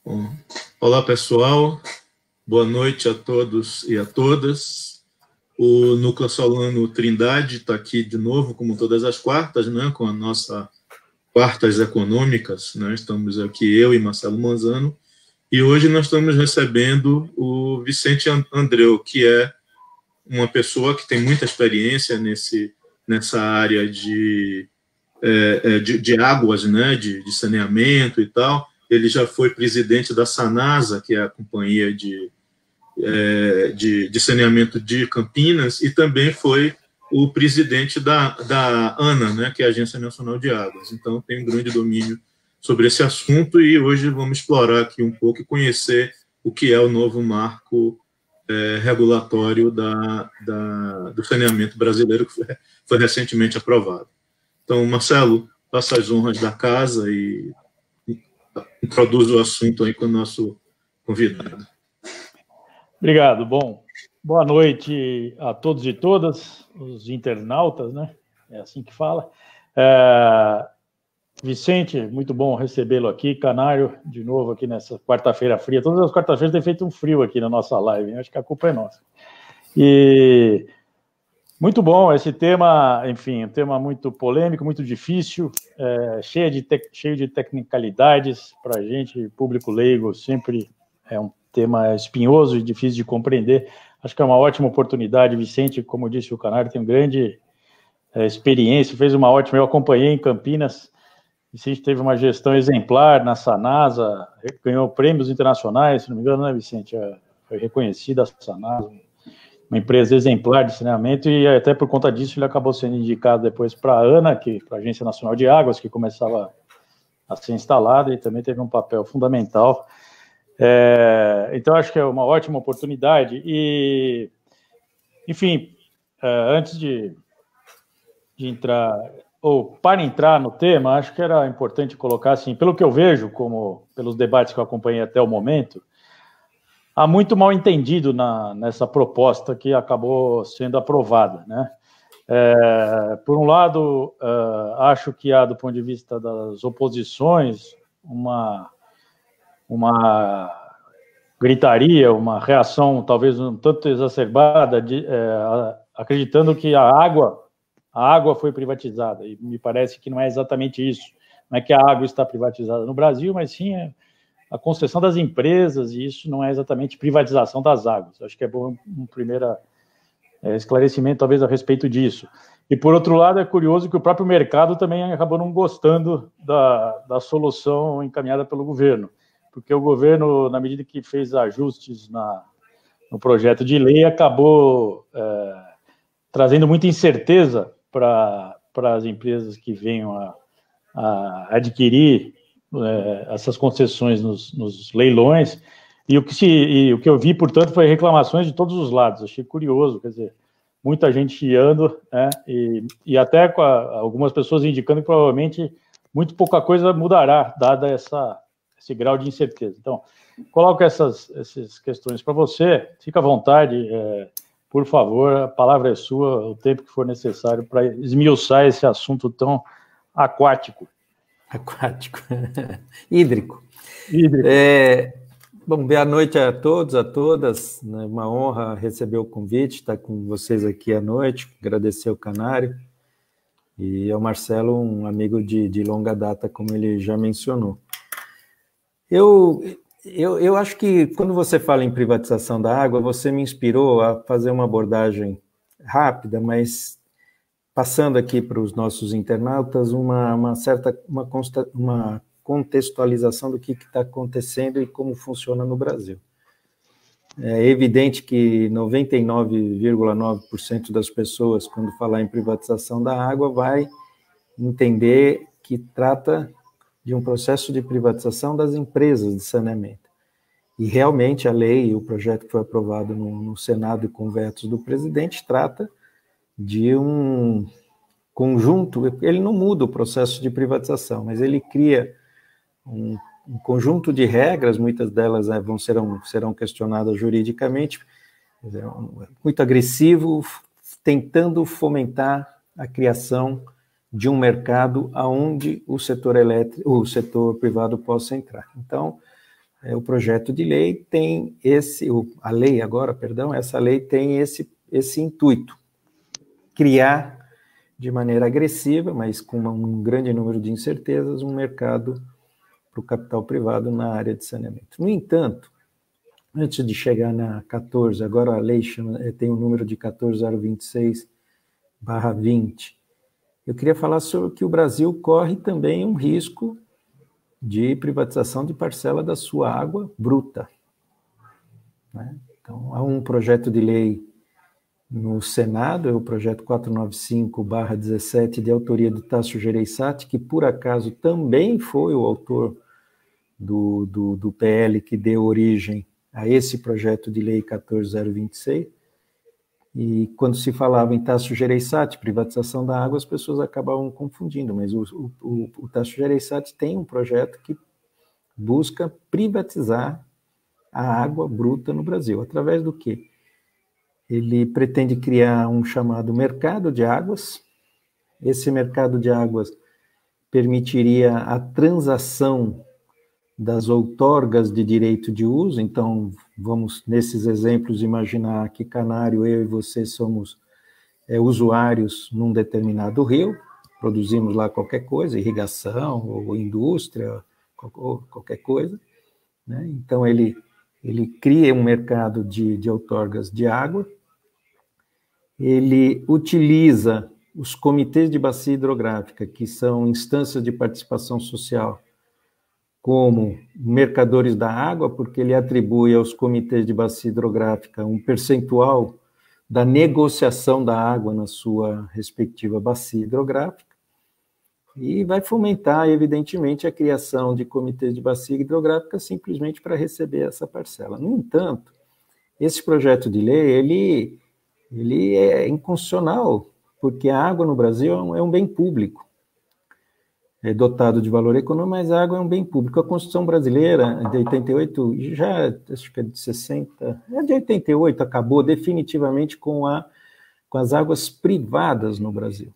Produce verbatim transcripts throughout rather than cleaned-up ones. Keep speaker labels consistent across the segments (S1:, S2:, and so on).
S1: Bom, olá, pessoal. Boa noite a todos e a todas. O Núcleo Solano Trindade está aqui de novo, como todas as quartas, né, com a nossa Quartas Econômicas. Né? Estamos aqui, eu e Marcelo Manzano, e hoje nós estamos recebendo o Vicente Andreu, que é uma pessoa que tem muita experiência nesse, nessa área de, é, de, de águas, né, de, de saneamento e tal. Ele já foi presidente da Sanasa, que é a companhia de, é, de, de saneamento de Campinas, e também foi o presidente da, da ANA, né, que é a Agência Nacional de Águas. Então, tem um grande domínio sobre esse assunto, e hoje vamos explorar aqui um pouco e conhecer o que é o novo marco é, regulatório da, da, do saneamento brasileiro, que foi, foi recentemente aprovado. Então, Marcelo, faça as honras da casa e introduz o assunto aí com o nosso convidado.
S2: Obrigado. Bom, boa noite a todos e todas, os internautas, né? É assim que fala. É... Vicente, muito bom recebê-lo aqui. Canário, de novo aqui nessa quarta-feira fria. Todas as quarta-feiras tem feito um frio aqui na nossa live, hein? Acho que a culpa é nossa. E muito bom esse tema, enfim, um tema muito polêmico, muito difícil, é, cheio, de te... cheio de tecnicalidades para a gente, público leigo, sempre é um tema espinhoso e difícil de compreender. Acho que é uma ótima oportunidade. Vicente, como disse o Canário, tem uma grande é, experiência, fez uma ótima, eu acompanhei em Campinas. Vicente teve uma gestão exemplar na Sanasa, ganhou prêmios internacionais, se não me engano, né, Vicente? Foi reconhecida a Sanasa, uma empresa exemplar de saneamento, e até por conta disso ele acabou sendo indicado depois para a ANA, que para a Agência Nacional de Águas, que começava a ser instalada, e também teve um papel fundamental. É, então, acho que é uma ótima oportunidade. E, enfim, é, antes de, de entrar... ou para entrar no tema, acho que era importante colocar, assim, pelo que eu vejo, como pelos debates que eu acompanhei até o momento, há muito mal entendido na, nessa proposta que acabou sendo aprovada, né? É, por um lado, uh, acho que há, do ponto de vista das oposições, uma, uma gritaria, uma reação talvez um tanto exacerbada, de, é, acreditando que a água A água foi privatizada, e me parece que não é exatamente isso. Não é que a água está privatizada no Brasil, mas sim a concessão das empresas, e isso não é exatamente privatização das águas. Acho que é bom um primeiro é, esclarecimento, talvez, a respeito disso. E, por outro lado, é curioso que o próprio mercado também acabou não gostando da, da solução encaminhada pelo governo, porque o governo, na medida que fez ajustes na, no projeto de lei, acabou é, trazendo muita incerteza para as empresas que venham a, a adquirir é, essas concessões nos, nos leilões, e o, que se, e o que eu vi, portanto, foi reclamações de todos os lados. Achei curioso, quer dizer, muita gente chiando, né, e, e até com a, algumas pessoas indicando que provavelmente muito pouca coisa mudará, dada essa, esse grau de incerteza. Então, coloco essas, essas questões para você, fica à vontade, é, por favor, a palavra é sua, o tempo que for necessário para esmiuçar esse assunto tão aquático.
S3: Aquático. Hídrico.
S2: Hídrico.
S3: É, bom, boa noite a todos, a todas. É uma honra receber o convite, estar com vocês aqui à noite, agradecer ao Canário. E ao Marcelo, um amigo de, de longa data, como ele já mencionou. Eu... Eu, eu acho que quando você fala em privatização da água, você me inspirou a fazer uma abordagem rápida, mas passando aqui para os nossos internautas uma, uma certa uma, consta, uma contextualização do que está acontecendo e como funciona no Brasil. É evidente que noventa e nove vírgula nove por cento das pessoas, quando falar em privatização da água, vai entender que trata de um processo de privatização das empresas de saneamento. E realmente a lei, o projeto que foi aprovado no, no Senado e com vetos do presidente, trata de um conjunto, ele não muda o processo de privatização, mas ele cria um, um conjunto de regras, muitas delas né, vão, serão, serão questionadas juridicamente, muito agressivo, tentando fomentar a criação de um mercado onde o setor elétrico, o setor privado possa entrar. Então, é, o projeto de lei tem esse, a lei agora, perdão, essa lei tem esse, esse intuito, criar de maneira agressiva, mas com um grande número de incertezas, um mercado para o capital privado na área de saneamento. No entanto, antes de chegar na quatorze, agora a lei chama, tem o número de quatorze mil vinte e seis barra vinte, eu queria falar sobre que o Brasil corre também um risco de privatização de parcela da sua água bruta, né? Então, há um projeto de lei no Senado, é o projeto quatrocentos e noventa e cinco barra dezessete, de autoria de Tasso Gereissati, que por acaso também foi o autor do, do, do P L que deu origem a esse projeto de lei quatorze mil vinte e seis, e quando se falava em Tasso Gereissati, privatização da água, as pessoas acabavam confundindo, mas o, o, o Tasso Gereissati tem um projeto que busca privatizar a água bruta no Brasil. Através do quê? Ele pretende criar um chamado mercado de águas. Esse mercado de águas permitiria a transação das outorgas de direito de uso. Então, vamos, nesses exemplos, imaginar que Canário, eu e você somos é, usuários num determinado rio, produzimos lá qualquer coisa, irrigação ou indústria, ou qualquer coisa, né? Então, ele, ele cria um mercado de, de outorgas de água, ele utiliza os comitês de bacia hidrográfica, que são instâncias de participação social, como mercadores da água, porque ele atribui aos comitês de bacia hidrográfica um percentual da negociação da água na sua respectiva bacia hidrográfica, e vai fomentar, evidentemente, a criação de comitês de bacia hidrográfica simplesmente para receber essa parcela. No entanto, esse projeto de lei, ele, ele é inconstitucional, porque a água no Brasil é um, é um bem público, é dotado de valor econômico, mas a água é um bem público. A Constituição brasileira, de oitenta e oito, já, acho que é de sessenta, é de oitenta e oito, acabou definitivamente com, a, com as águas privadas no Brasil.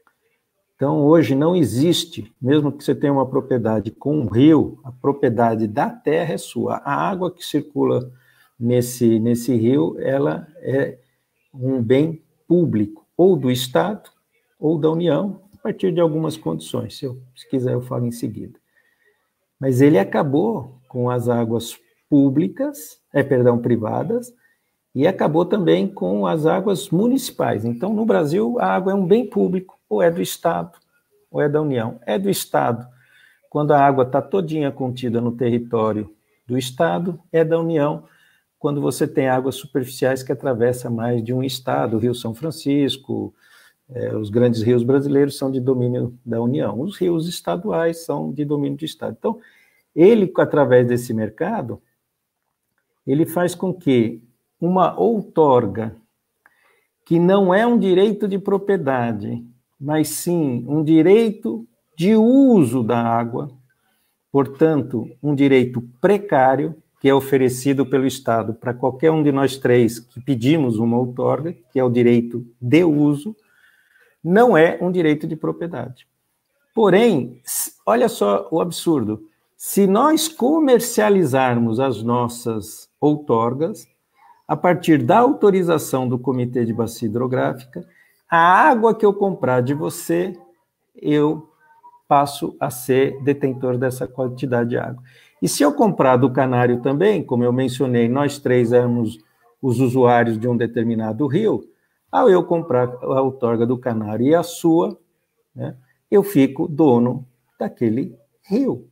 S3: Então, hoje não existe, mesmo que você tenha uma propriedade com um rio, a propriedade da terra é sua. A água que circula nesse, nesse rio, ela é um bem público, ou do Estado, ou da União, a partir de algumas condições. Se, eu, se quiser, eu falo em seguida. Mas ele acabou com as águas públicas, é, perdão, privadas, e acabou também com as águas municipais. Então, no Brasil, a água é um bem público, ou é do Estado, ou é da União. É do Estado, quando a água está todinha contida no território do Estado, é da União, quando você tem águas superficiais que atravessam mais de um estado, o Rio São Francisco, é, os grandes rios brasileiros são de domínio da União, os rios estaduais são de domínio do Estado. Então, ele, através desse mercado, ele faz com que uma outorga, que não é um direito de propriedade, mas sim um direito de uso da água, portanto, um direito precário, que é oferecido pelo Estado para qualquer um de nós três que pedimos uma outorga, que é o direito de uso, não é um direito de propriedade. Porém, olha só o absurdo, se nós comercializarmos as nossas outorgas, a partir da autorização do Comitê de Bacia Hidrográfica, a água que eu comprar de você, eu passo a ser detentor dessa quantidade de água. E se eu comprar do Canário também, como eu mencionei, nós três éramos os usuários de um determinado rio, ao eu comprar a outorga do Canário e a sua, né, eu fico dono daquele rio.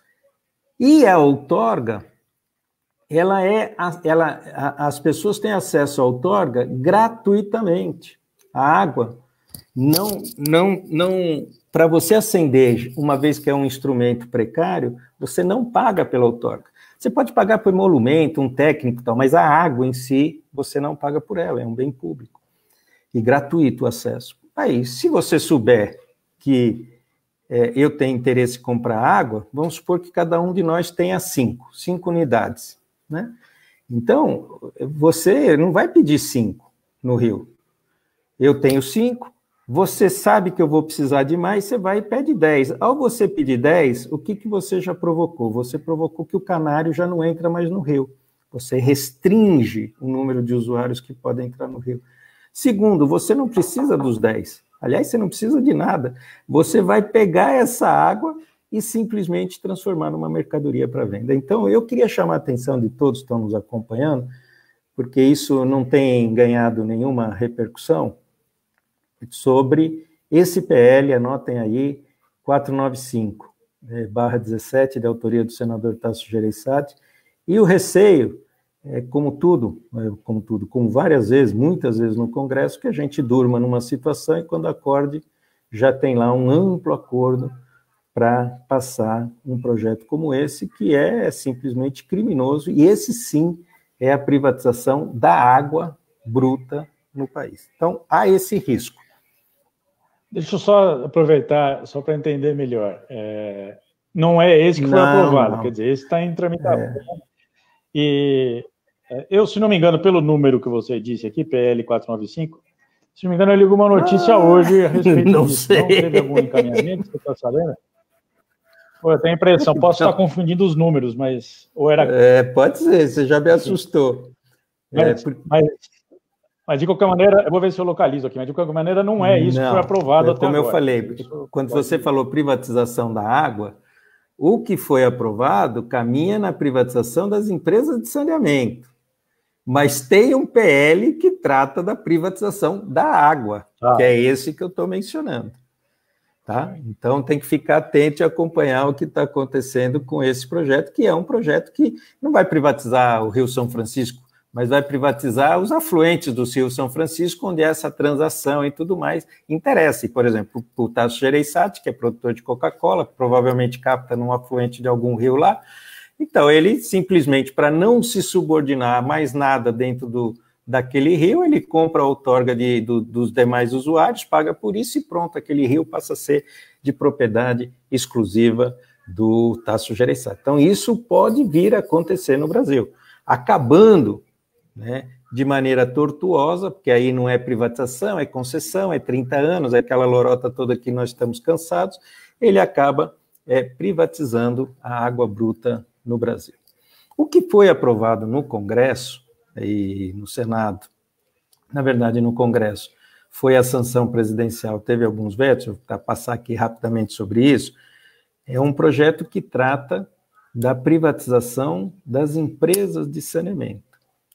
S3: E a outorga, ela é, ela, as pessoas têm acesso à outorga gratuitamente. A água não, não, não, para você acender, uma vez que é um instrumento precário, você não paga pela outorga. Você pode pagar por emolumento, um técnico e tal, mas a água em si, você não paga por ela, é um bem público. E gratuito o acesso. Aí, se você souber que é, eu tenho interesse em comprar água, vamos supor que cada um de nós tenha cinco, cinco unidades, né? Então, você não vai pedir cinco no rio. Eu tenho cinco, Você sabe que eu vou precisar de mais, você vai e pede dez. Ao você pedir dez, o que, que você já provocou? Você provocou que o canário já não entra mais no rio. Você restringe o número de usuários que podem entrar no rio. Segundo, você não precisa dos dez. Aliás, você não precisa de nada. Você vai pegar essa água e simplesmente transformar numa mercadoria para venda. Então, eu queria chamar a atenção de todos que estão nos acompanhando, porque isso não tem ganhado nenhuma repercussão, sobre esse P L, anotem aí, quatrocentos e noventa e cinco, barra dezessete, de autoria do senador Tasso Gereissati, e o receio, é, como tudo, é, como tudo, como várias vezes, muitas vezes no Congresso, que a gente durma numa situação e quando acorde já tem lá um amplo acordo para passar um projeto como esse, que é simplesmente criminoso, e esse sim é a privatização da água bruta no país. Então, há esse risco.
S2: Deixa eu só aproveitar, só para entender melhor. É, não é esse que foi não, aprovado, não. Quer dizer, esse está em tramitação. É. E eu, se não me engano, pelo número que você disse aqui, P L quatrocentos e noventa e cinco, se não me engano, eu li uma notícia ah, hoje a respeito não disso. Sei. Não teve algum encaminhamento, você está sabendo? Pô, eu tenho a impressão, posso não. estar confundindo os números, mas... Ou era...
S3: É, pode ser, você já me assustou.
S2: Mas, é, mas, mas, de qualquer maneira, eu vou ver se eu localizo aqui, mas de qualquer maneira não é isso não, que foi aprovado até
S3: como
S2: agora.
S3: Como eu falei, quando você falou privatização da água, o que foi aprovado caminha na privatização das empresas de saneamento. Mas tem um P L que trata da privatização da água, ah. que é esse que eu estou mencionando. Tá? Então, tem que ficar atento e acompanhar o que está acontecendo com esse projeto, que é um projeto que não vai privatizar o Rio São Francisco, mas vai privatizar os afluentes do Rio São Francisco, onde essa transação e tudo mais interessa. E, por exemplo, o Tasso Gereissati, que é produtor de Coca-Cola, provavelmente capta num afluente de algum rio lá. Então, ele simplesmente, para não se subordinar a mais nada dentro do, daquele rio, ele compra a outorga de, do, dos demais usuários, paga por isso e pronto, aquele rio passa a ser de propriedade exclusiva do Tasso Gereissati. Então, isso pode vir a acontecer no Brasil, acabando, né, de maneira tortuosa, porque aí não é privatização, é concessão, é trinta anos, é aquela lorota toda que nós estamos cansados, ele acaba é, privatizando a água bruta no Brasil. O que foi aprovado no Congresso e no Senado, na verdade no Congresso, foi a sanção presidencial, teve alguns vetos, vou passar aqui rapidamente sobre isso, é um projeto que trata da privatização das empresas de saneamento.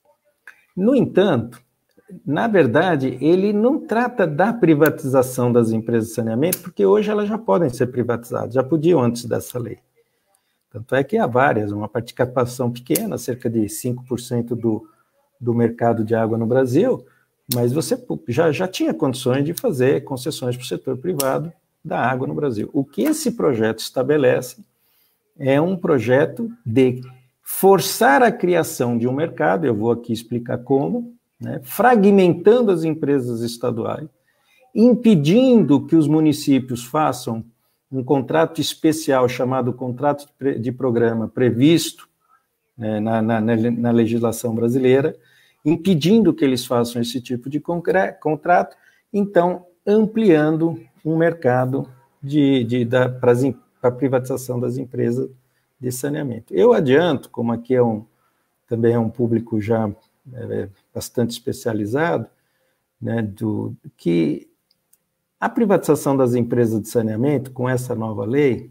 S3: No entanto, na verdade, ele não trata da privatização das empresas de saneamento, porque hoje elas já podem ser privatizadas, já podiam antes dessa lei. Tanto é que há várias, uma participação pequena, cerca de cinco por cento do, do mercado de água no Brasil, mas você já, já tinha condições de fazer concessões para o setor privado da água no Brasil. O que esse projeto estabelece é um projeto de forçar a criação de um mercado, eu vou aqui explicar como, né, fragmentando as empresas estaduais, impedindo que os municípios façam um contrato especial chamado contrato de programa previsto, né, na, na, na legislação brasileira, impedindo que eles façam esse tipo de contrato, então ampliando um mercado de, de, para a privatização das empresas de saneamento. Eu adianto, como aqui é um, também é um público já é, bastante especializado, né, do, que a privatização das empresas de saneamento, com essa nova lei,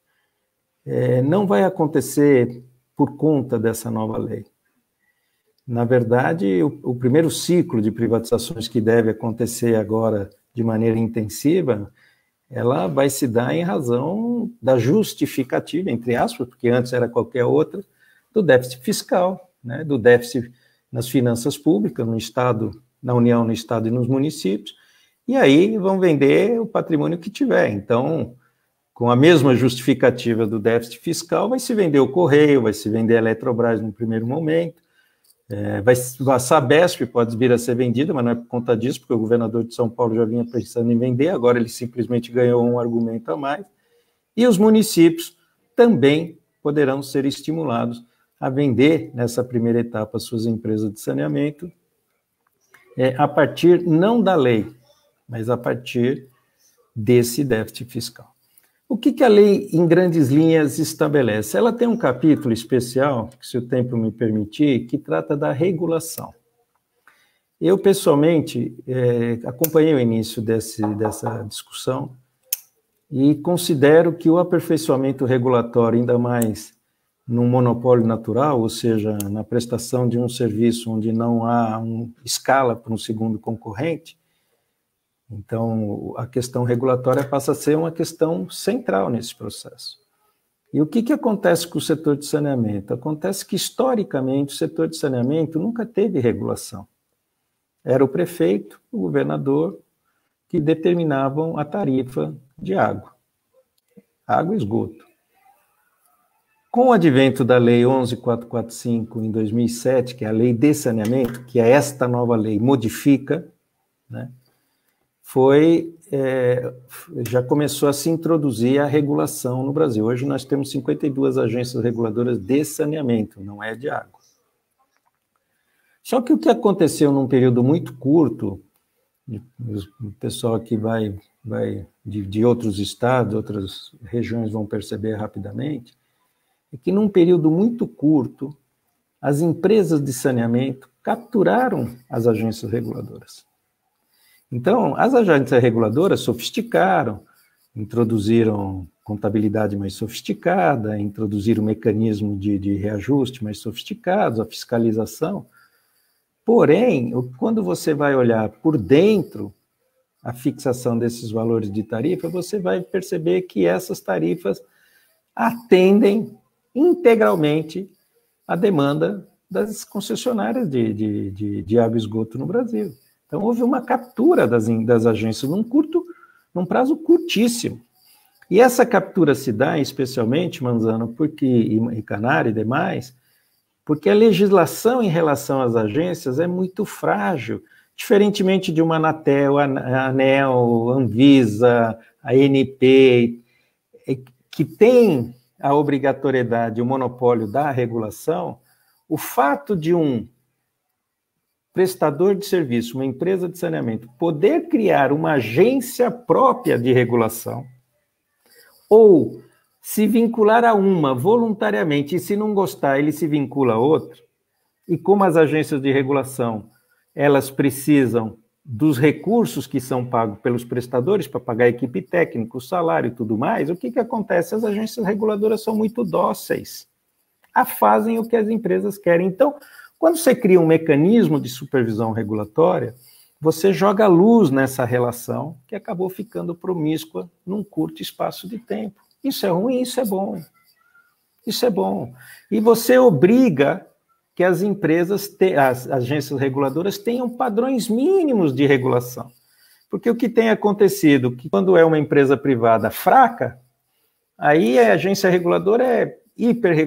S3: é, não vai acontecer por conta dessa nova lei. Na verdade, o, o primeiro ciclo de privatizações que deve acontecer agora de maneira intensiva, ela vai se dar em razão da justificativa, entre aspas, porque antes era qualquer outra, do déficit fiscal, né, do déficit nas finanças públicas, no Estado, na União, no Estado e nos municípios, e aí vão vender o patrimônio que tiver. Então, com a mesma justificativa do déficit fiscal, vai se vender o Correio, vai se vender a Eletrobras no primeiro momento, é, vai, a Sabesp pode vir a ser vendida, mas não é por conta disso, porque o governador de São Paulo já vinha pensando em vender, agora ele simplesmente ganhou um argumento a mais, e os municípios também poderão ser estimulados a vender, nessa primeira etapa, suas empresas de saneamento, é, a partir não da lei, mas a partir desse déficit fiscal. O que, que a lei, em grandes linhas, estabelece? Ela tem um capítulo especial, se o tempo me permitir, que trata da regulação. Eu, pessoalmente, é, acompanhei o início desse, dessa discussão e considero que o aperfeiçoamento regulatório, ainda mais num monopólio natural, ou seja, na prestação de um serviço onde não há um, escala para um segundo concorrente, então a questão regulatória passa a ser uma questão central nesse processo. E o que, que acontece com o setor de saneamento? Acontece que, historicamente, o setor de saneamento nunca teve regulação. Era o prefeito, o governador, que determinavam a tarifa de água, água e esgoto. Com o advento da Lei onze mil quatrocentos e quarenta e cinco, em dois mil e sete, que é a Lei de Saneamento, que é esta nova lei, modifica, né, foi, é, já começou a se introduzir a regulação no Brasil. Hoje nós temos cinquenta e duas agências reguladoras de saneamento, não é de água. Só que o que aconteceu num período muito curto, o pessoal aqui vai, vai de, de outros estados, outras regiões vão perceber rapidamente, é que num período muito curto, as empresas de saneamento capturaram as agências reguladoras. Então, as agências reguladoras sofisticaram, introduziram contabilidade mais sofisticada, introduziram mecanismo de, de reajuste mais sofisticados, a fiscalização. Porém, quando você vai olhar por dentro a fixação desses valores de tarifa, você vai perceber que essas tarifas atendem integralmente a demanda das concessionárias de, de, de, de água e esgoto no Brasil. Então, houve uma captura das, das agências num, curto, num prazo curtíssimo. E essa captura se dá, especialmente, Manzano, porque, e, e Canário e demais, porque a legislação em relação às agências é muito frágil, diferentemente de uma Anatel, a ANEEL, Anvisa, a N P, que tem a obrigatoriedade, o monopólio da regulação. O fato de um prestador de serviço, uma empresa de saneamento, poder criar uma agência própria de regulação, ou se vincular a uma voluntariamente, e se não gostar, ele se vincula a outra, e como as agências de regulação, elas precisam dos recursos que são pagos pelos prestadores para pagar a equipe técnica, o salário e tudo mais, o que, que acontece? As agências reguladoras são muito dóceis, fazem o que as empresas querem. Então, quando você cria um mecanismo de supervisão regulatória, você joga luz nessa relação que acabou ficando promíscua num curto espaço de tempo. Isso é ruim, isso é bom. Isso é bom. E você obriga que as empresas, te, as agências reguladoras tenham padrões mínimos de regulação. Porque o que tem acontecido, que quando é uma empresa privada fraca, aí a agência reguladora é hiper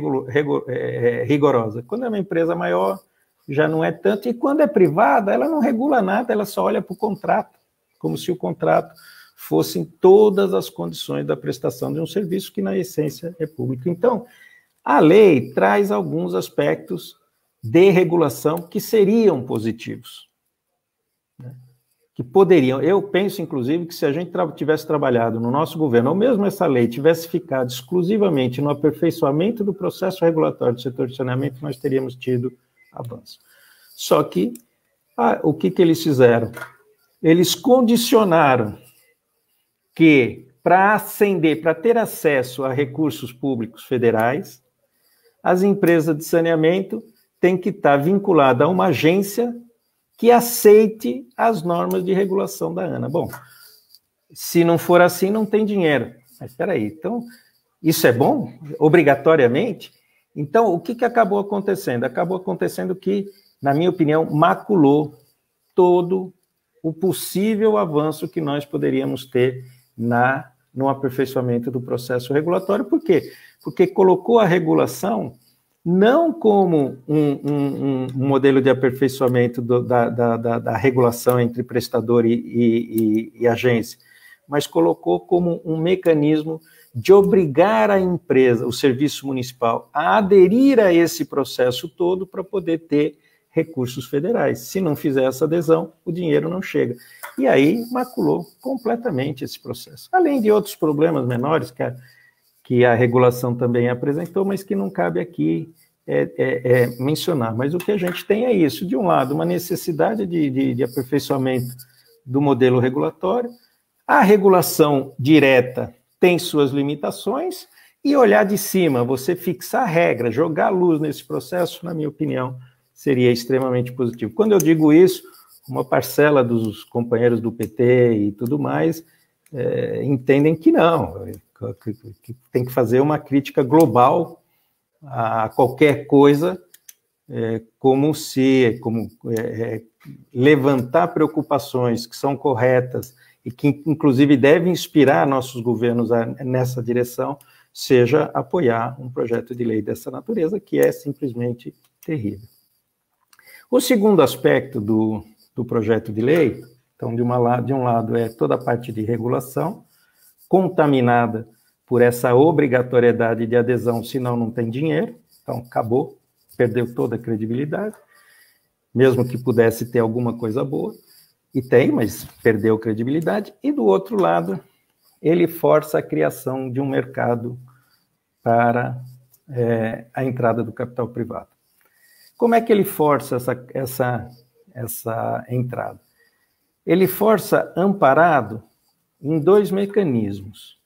S3: rigorosa. Quando é uma empresa maior, já não é tanto. E quando é privada, ela não regula nada, ela só olha para o contrato, como se o contrato fossem todas as condições da prestação de um serviço que, na essência, é público. Então, a lei traz alguns aspectos de regulação que seriam positivos, né? Que poderiam. Eu penso, inclusive, que se a gente tra- tivesse trabalhado no nosso governo, ou mesmo essa lei tivesse ficado exclusivamente no aperfeiçoamento do processo regulatório do setor de saneamento, nós teríamos tido avanço. Só que, ah, o que, que eles fizeram? Eles condicionaram que, para ascender, para ter acesso a recursos públicos federais, as empresas de saneamento têm que estar vinculadas a uma agência que aceite as normas de regulação da ANA. Bom, se não for assim, não tem dinheiro. Mas espera aí, então, isso é bom? Obrigatoriamente? Então, o que, que acabou acontecendo? Acabou acontecendo que, na minha opinião, maculou todo o possível avanço que nós poderíamos ter na, no aperfeiçoamento do processo regulatório. Por quê? Porque colocou a regulação não como um, um, um modelo de aperfeiçoamento do, da, da, da, da regulação entre prestador e, e, e agência, mas colocou como um mecanismo de obrigar a empresa, o serviço municipal, a aderir a esse processo todo para poder ter recursos federais. Se não fizer essa adesão, o dinheiro não chega. E aí maculou completamente esse processo. Além de outros problemas menores que a, que a regulação também apresentou, mas que não cabe aqui é, é, é mencionar. Mas o que a gente tem é isso. De um lado, uma necessidade de, de, de aperfeiçoamento do modelo regulatório. A regulação direta tem suas limitações, e olhar de cima, você fixar regra, jogar luz nesse processo, na minha opinião, seria extremamente positivo. Quando eu digo isso, uma parcela dos companheiros do P T e tudo mais é, entendem que não, que, que tem que fazer uma crítica global a qualquer coisa, é, como se como, é, levantar preocupações que são corretas e que, inclusive, devem inspirar nossos governos a, nessa direção, seja apoiar um projeto de lei dessa natureza, que é simplesmente terrível. O segundo aspecto do, do projeto de lei, então, de, uma, de um lado, é toda a parte de regulação, contaminada por essa obrigatoriedade de adesão, senão não tem dinheiro, então acabou, perdeu toda a credibilidade, mesmo que pudesse ter alguma coisa boa, e tem, mas perdeu credibilidade, e do outro lado, ele força a criação de um mercado para é, a entrada do capital privado. Como é que ele força essa, essa, essa entrada? Ele força amparado em dois mecanismos.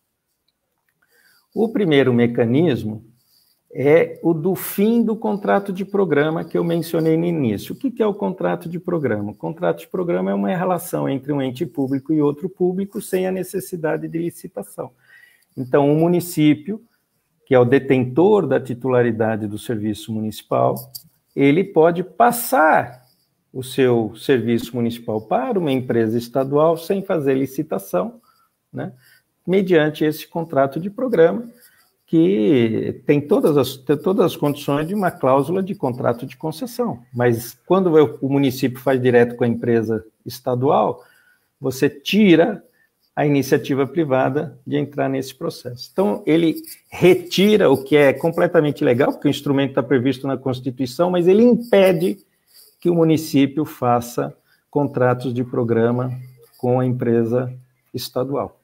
S3: O primeiro mecanismo é o do fim do contrato de programa que eu mencionei no início. O que é o contrato de programa? O contrato de programa é uma relação entre um ente público e outro público sem a necessidade de licitação. Então, o município, que é o detentor da titularidade do serviço municipal, ele pode passar o seu serviço municipal para uma empresa estadual sem fazer licitação, né, mediante esse contrato de programa, que tem todas as, tem todas as condições de uma cláusula de contrato de concessão. Mas quando o município faz direto com a empresa estadual, você tira a iniciativa privada de entrar nesse processo. Então, ele retira o que é completamente legal, porque o instrumento está previsto na Constituição, mas ele impede que o município faça contratos de programa com a empresa estadual.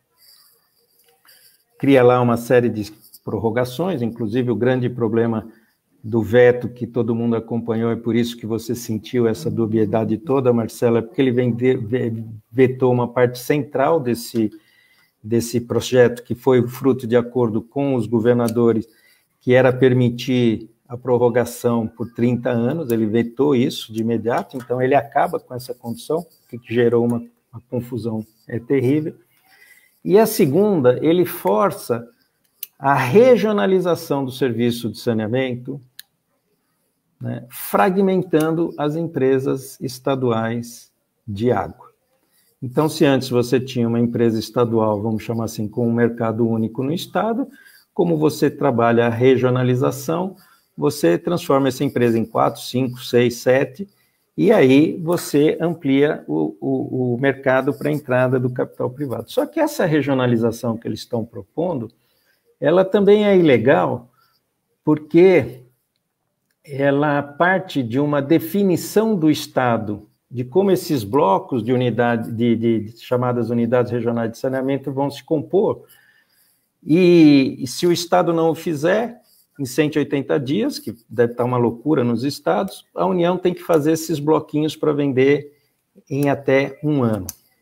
S3: Cria lá uma série de prorrogações, inclusive o grande problema do veto que todo mundo acompanhou, é por isso que você sentiu essa dubiedade toda, Marcela, porque ele vem de, vetou uma parte central desse, desse projeto, que foi fruto de acordo com os governadores, que era permitir a prorrogação por trinta anos, ele vetou isso de imediato, então ele acaba com essa condição, que gerou uma, uma confusão é, terrível. E a segunda, ele força a regionalização do serviço de saneamento, né, fragmentando as empresas estaduais de água. Então, se antes você tinha uma empresa estadual, vamos chamar assim, com um mercado único no estado, como você trabalha a regionalização, você transforma essa empresa em quatro, cinco, seis, sete, e aí você amplia o, o, o mercado para a entrada do capital privado. Só que essa regionalização que eles estão propondo, ela também é ilegal, porque ela parte de uma definição do Estado, de como esses blocos de unidade, de, de, de chamadas unidades regionais de saneamento vão se compor, e, e se o Estado não o fizer, em cento e oitenta dias, que deve estar uma loucura nos estados, a União tem que fazer esses bloquinhos para vender em até um ano.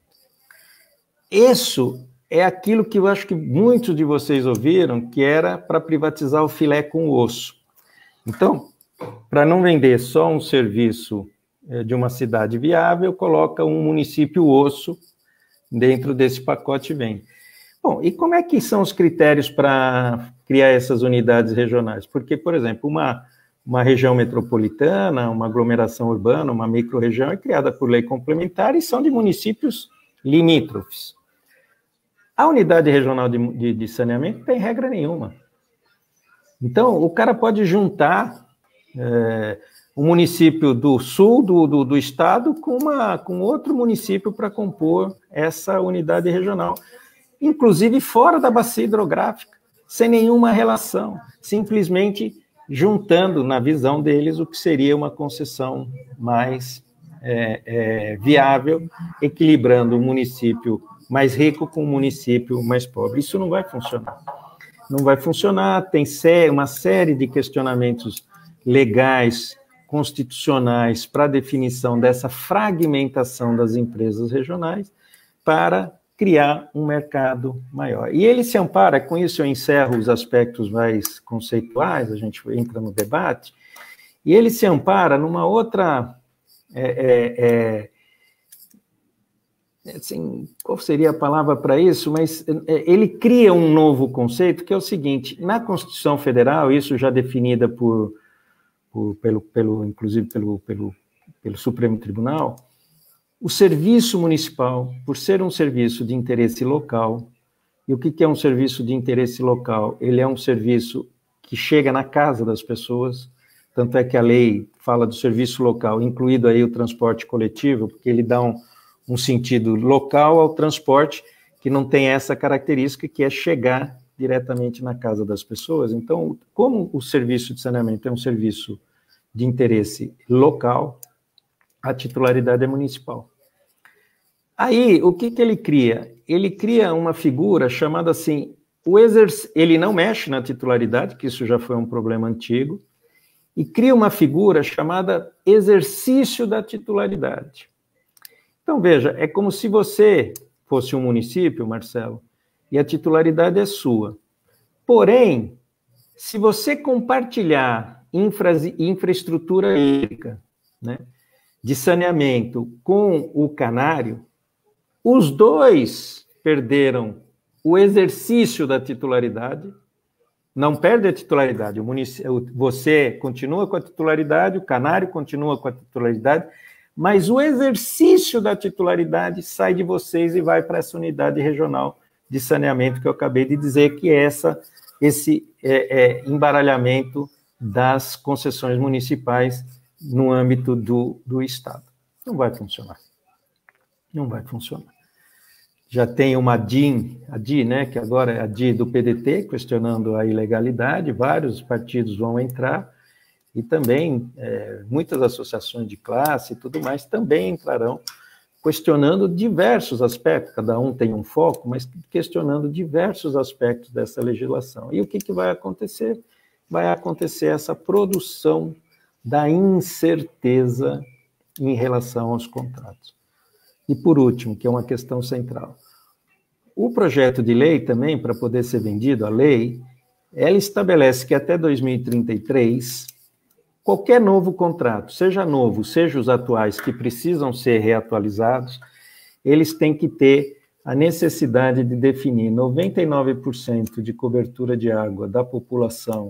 S3: Isso é aquilo que eu acho que muitos de vocês ouviram, que era para privatizar o filé com o osso. Então, para não vender só um serviço de uma cidade viável, coloca um município osso dentro desse pacote e vende. Bom, e como é que são os critérios para criar essas unidades regionais? Porque, por exemplo, uma, uma região metropolitana, uma aglomeração urbana, uma micro-região é criada por lei complementar e são de municípios limítrofes. A unidade regional de, de, de saneamento não tem regra nenhuma. Então, o cara pode juntar é, um município do sul do, do, do estado com, uma, com outro município para compor essa unidade regional, inclusive fora da bacia hidrográfica, sem nenhuma relação, simplesmente juntando, na visão deles, o que seria uma concessão mais é, é, viável, equilibrando o município mais rico com o município mais pobre. Isso não vai funcionar. Não vai funcionar, tem uma série de questionamentos legais, constitucionais, para a definição dessa fragmentação das empresas regionais, para criar um mercado maior. E ele se ampara, com isso eu encerro os aspectos mais conceituais, a gente entra no debate, e ele se ampara numa outra... É, é, é, assim, qual seria a palavra para isso? Mas é, ele cria um novo conceito, que é o seguinte: na Constituição Federal, isso já definida por, por, pelo, pelo, inclusive pelo, pelo, pelo Supremo Tribunal, o serviço municipal, por ser um serviço de interesse local, e o que é um serviço de interesse local? Ele é um serviço que chega na casa das pessoas, tanto é que a lei fala do serviço local, incluído aí o transporte coletivo, porque ele dá um, um sentido local ao transporte, que não tem essa característica, que é chegar diretamente na casa das pessoas. Então, como o serviço de saneamento é um serviço de interesse local, a titularidade é municipal. Aí, o que, que ele cria? Ele cria uma figura chamada assim, o exerc... ele não mexe na titularidade, que isso já foi um problema antigo, e cria uma figura chamada exercício da titularidade. Então, veja, é como se você fosse um município, Marcelo, e a titularidade é sua. Porém, se você compartilhar infra... infraestrutura hídrica, né, de saneamento com o Canário, os dois perderam o exercício da titularidade. Não perde a titularidade, o município, você continua com a titularidade, o Canário continua com a titularidade, mas o exercício da titularidade sai de vocês e vai para essa unidade regional de saneamento que eu acabei de dizer, que é essa, esse é, é, embaralhamento das concessões municipais no âmbito do, do Estado. Não vai funcionar. Não vai funcionar. Já tem uma D I N, a D I, né, que agora é a D I do P D T, questionando a ilegalidade, vários partidos vão entrar, e também é, muitas associações de classe e tudo mais também entrarão, questionando diversos aspectos, cada um tem um foco, mas questionando diversos aspectos dessa legislação. E o que, que vai acontecer? Vai acontecer essa produção da incerteza em relação aos contratos. E, por último, que é uma questão central, o projeto de lei também, para poder ser vendido, a lei, ela estabelece que até dois mil e trinta e três, qualquer novo contrato, seja novo, seja os atuais que precisam ser reatualizados, eles têm que ter a necessidade de definir noventa e nove por cento de cobertura de água da população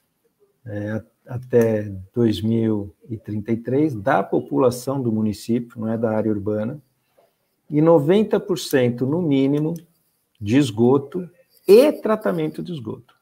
S3: é, até dois mil e trinta e três, da população do município, não é da área urbana, e noventa por cento, no mínimo, de esgoto e tratamento de esgoto.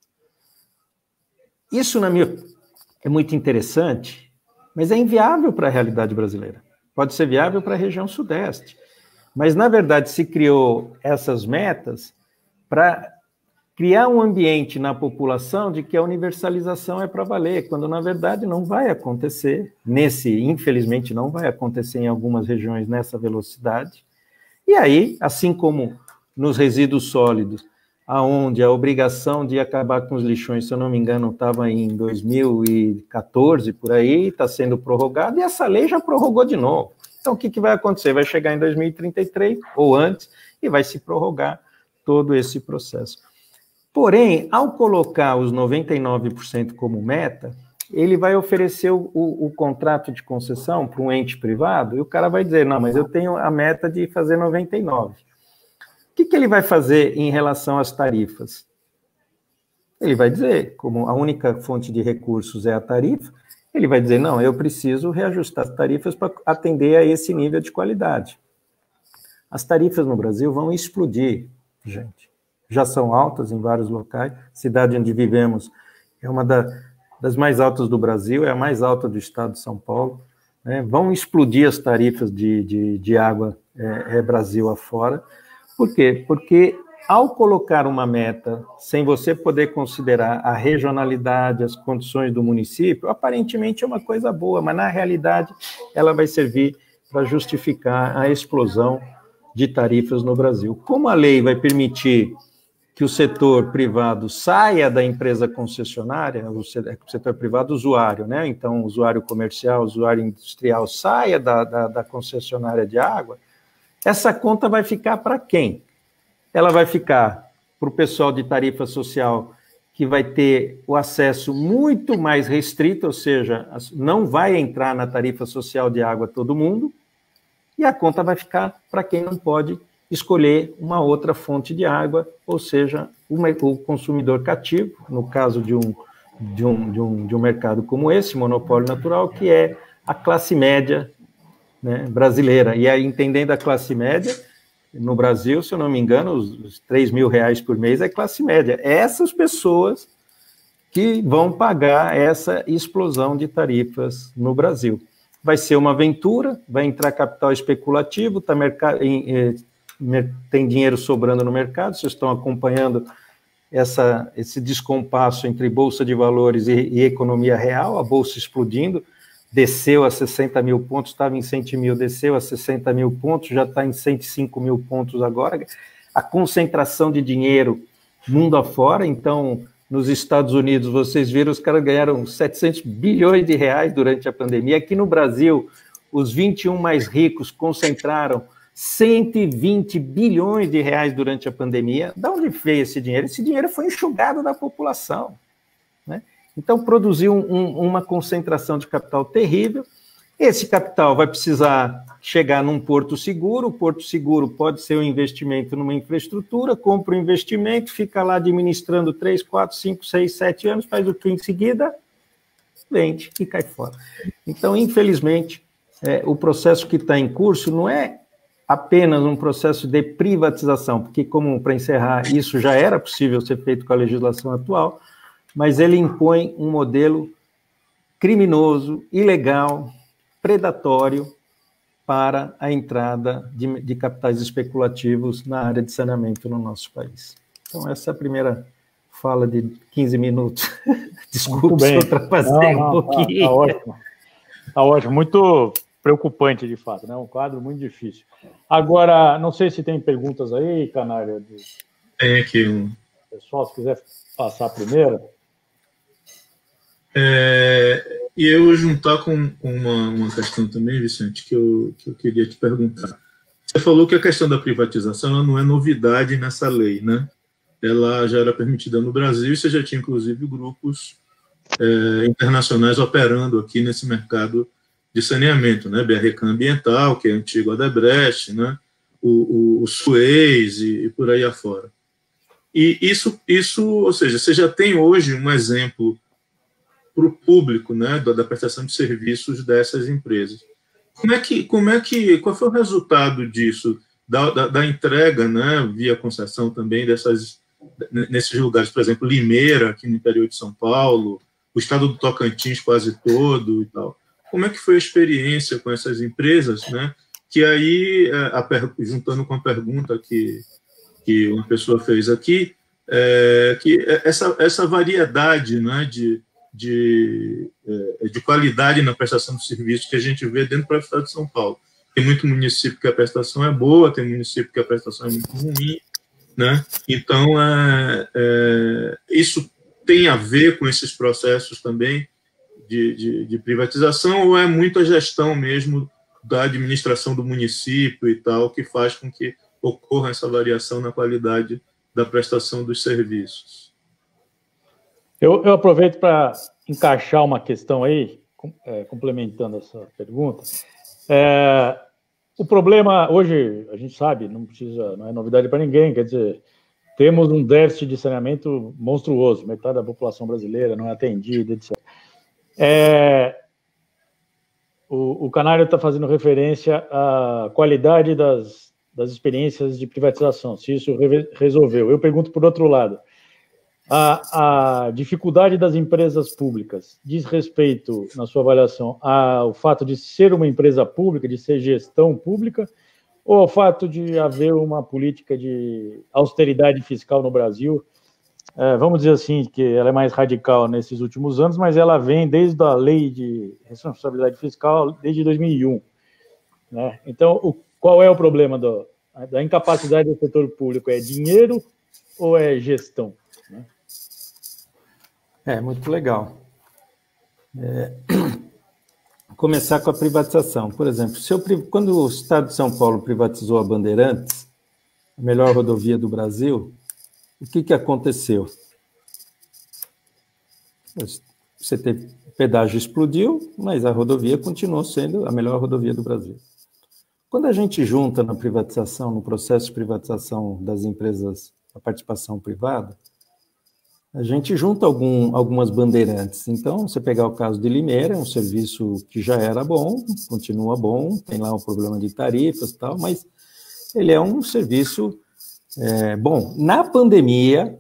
S3: Isso, na minha, é muito interessante, mas é inviável para a realidade brasileira. Pode ser viável para a região sudeste, mas, na verdade, se criou essas metas para criar um ambiente na população de que a universalização é para valer, quando, na verdade, não vai acontecer, nesse, infelizmente, não vai acontecer em algumas regiões nessa velocidade. E aí, assim como nos resíduos sólidos, aonde a obrigação de acabar com os lixões, se eu não me engano, estava em dois mil e quatorze, por aí, está sendo prorrogado, e essa lei já prorrogou de novo. Então, o que, que vai acontecer? Vai chegar em dois mil e trinta e três, ou antes, e vai se prorrogar todo esse processo. Porém, ao colocar os noventa e nove por cento como meta, ele vai oferecer o, o, o contrato de concessão para um ente privado, e o cara vai dizer, não, mas eu tenho a meta de fazer noventa e nove. O que, que ele vai fazer em relação às tarifas? Ele vai dizer, como a única fonte de recursos é a tarifa, ele vai dizer, não, eu preciso reajustar as tarifas para atender a esse nível de qualidade. As tarifas no Brasil vão explodir, gente. Já são altas em vários locais. A cidade onde vivemos é uma da, das mais altas do Brasil, é a mais alta do estado de São Paulo. Né? Vão explodir as tarifas de, de, de água é, é Brasil afora. Por quê? Porque ao colocar uma meta, sem você poder considerar a regionalidade, as condições do município, aparentemente é uma coisa boa, mas na realidade ela vai servir para justificar a explosão de tarifas no Brasil. Como a lei vai permitir que o setor privado saia da empresa concessionária, o setor privado usuário, né? Então, o usuário comercial, o usuário industrial saia da, da, da concessionária de água, essa conta vai ficar para quem? Ela vai ficar para o pessoal de tarifa social, que vai ter o acesso muito mais restrito, ou seja, não vai entrar na tarifa social de água todo mundo, e a conta vai ficar para quem não pode escolher uma outra fonte de água, ou seja, uma, o consumidor cativo, no caso de um, de, um, de, um, de um mercado como esse, monopólio natural, que é a classe média, né, brasileira. E aí, entendendo a classe média, no Brasil, se eu não me engano, os, os três mil reais por mês é classe média. Essas pessoas que vão pagar essa explosão de tarifas no Brasil. Vai ser uma aventura, vai entrar capital especulativo, tá mercado, em, em, tem dinheiro sobrando no mercado, vocês estão acompanhando essa, esse descompasso entre bolsa de valores e, e economia real, a bolsa explodindo, desceu a sessenta mil pontos, estava em cem mil, desceu a sessenta mil pontos, já está em cento e cinco mil pontos agora. A concentração de dinheiro mundo afora, então, nos Estados Unidos, vocês viram, os caras ganharam setecentos bilhões de reais durante a pandemia. Aqui no Brasil, os vinte e um mais ricos concentraram cento e vinte bilhões de reais durante a pandemia. De onde veio esse dinheiro? Esse dinheiro foi enxugado da população, né? Então, produziu um, uma concentração de capital terrível. Esse capital vai precisar chegar num porto seguro. O porto seguro pode ser um investimento numa infraestrutura, compra o um investimento, fica lá administrando três, quatro, cinco, seis, sete anos, faz o que em seguida? Vende e cai fora. Então, infelizmente, é, o processo que está em curso não é apenas um processo de privatização, porque, como para encerrar, isso já era possível ser feito com a legislação atual, mas ele impõe um modelo criminoso, ilegal, predatório para a entrada de, de capitais especulativos na área de saneamento no nosso país. Então, essa é a primeira fala de quinze minutos. Desculpe se eu ultrapassei um pouquinho.
S2: Está ótimo. Está ótimo. Muito preocupante, de fato, né? Um quadro muito difícil. Agora, não sei se tem perguntas aí, Canário. Do...
S1: Tem aqui um.
S2: Pessoal, se quiser passar primeiro.
S1: É, e eu vou juntar com uma, uma questão também, Vicente, que eu, que eu queria te perguntar. Você falou que a questão da privatização ela não é novidade nessa lei, né? Ela já era permitida no Brasil e você já tinha, inclusive, grupos é, internacionais operando aqui nesse mercado de saneamento, né? B R C Ambiental, que é antigo Odebrecht, né? o, o, o Suez e, e por aí afora. E isso, isso, ou seja, você já tem hoje um exemplo para o público, né, da, da prestação de serviços dessas empresas. Como é que, como é que, qual foi o resultado disso, da, da, da entrega, né, via concessão também dessas, nesses lugares, por exemplo, Limeira, aqui no interior de São Paulo, o estado do Tocantins quase todo e tal. Como é que foi a experiência com essas empresas, né, que aí, a, a, juntando com a pergunta que, que uma pessoa fez aqui, é, que essa, essa variedade, né, de De, de qualidade na prestação de serviços que a gente vê dentro do estado de São Paulo. Tem muito município que a prestação é boa, tem município que a prestação é muito ruim, né? Então, é, é, isso tem a ver com esses processos também de, de, de privatização, ou é muito a gestão mesmo da administração do município e tal, que faz com que ocorra essa variação na qualidade da prestação dos serviços?
S2: Eu, eu aproveito para encaixar uma questão aí, é, complementando essa pergunta. É, o problema, hoje, a gente sabe, não precisa, não é novidade para ninguém, quer dizer, temos um déficit de saneamento monstruoso, metade da população brasileira não é atendida, etcétera. É, o, o Canário está fazendo referência à qualidade das, das experiências de privatização, se isso re, resolveu. Eu pergunto por outro lado. A, a dificuldade das empresas públicas diz respeito, na sua avaliação, ao fato de ser uma empresa pública, de ser gestão pública, ou ao fato de haver uma política de austeridade fiscal no Brasil? É, vamos dizer assim, que ela é mais radical nesses últimos anos, mas ela vem desde a lei de responsabilidade fiscal, desde dois mil e um. Né? Então, o, qual é o problema do, da incapacidade do setor público? É dinheiro ou é gestão? Né?
S3: É, muito legal. É... Começar com a privatização. Por exemplo, se eu, quando o Estado de São Paulo privatizou a Bandeirantes, a melhor rodovia do Brasil, o que, que aconteceu? Você teve, o pedágio explodiu, mas a rodovia continuou sendo a melhor rodovia do Brasil. Quando a gente junta na privatização, no processo de privatização das empresas, a participação privada, a gente junta algum, algumas bandeirantes. Então, você pegar o caso de Limeira, é um serviço que já era bom, continua bom, tem lá um problema de tarifas e tal, mas ele é um serviço é, bom. Na pandemia,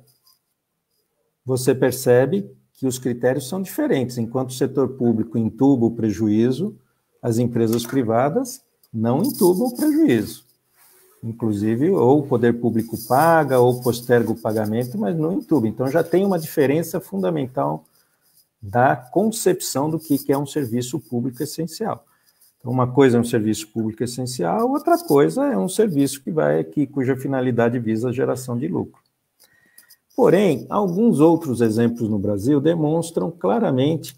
S3: você percebe que os critérios são diferentes. Enquanto o setor público entuba o prejuízo, as empresas privadas não entubam o prejuízo. Inclusive, ou o poder público paga, ou posterga o pagamento, mas não entuba. Então, já tem uma diferença fundamental da concepção do que é um serviço público essencial. Então, uma coisa é um serviço público essencial, outra coisa é um serviço que vai, que, cuja finalidade visa a geração de lucro. Porém, alguns outros exemplos no Brasil demonstram claramente,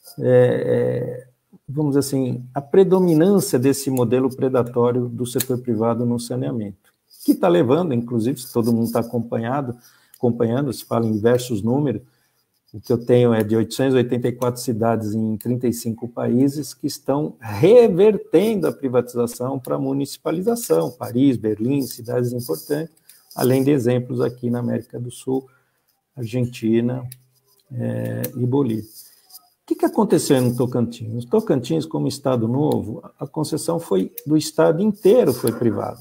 S3: é, é, vamos dizer assim, a predominância desse modelo predatório do setor privado no saneamento, que está levando, inclusive, se todo mundo está acompanhado, acompanhando, se fala em diversos números, o que eu tenho é de oitocentas e oitenta e quatro cidades em trinta e cinco países que estão revertendo a privatização para municipalização, Paris, Berlim, cidades importantes, além de exemplos aqui na América do Sul, Argentina é, e Bolívia. O que, que aconteceu no Tocantins? No Tocantins, como Estado novo, a concessão foi do Estado inteiro foi privada.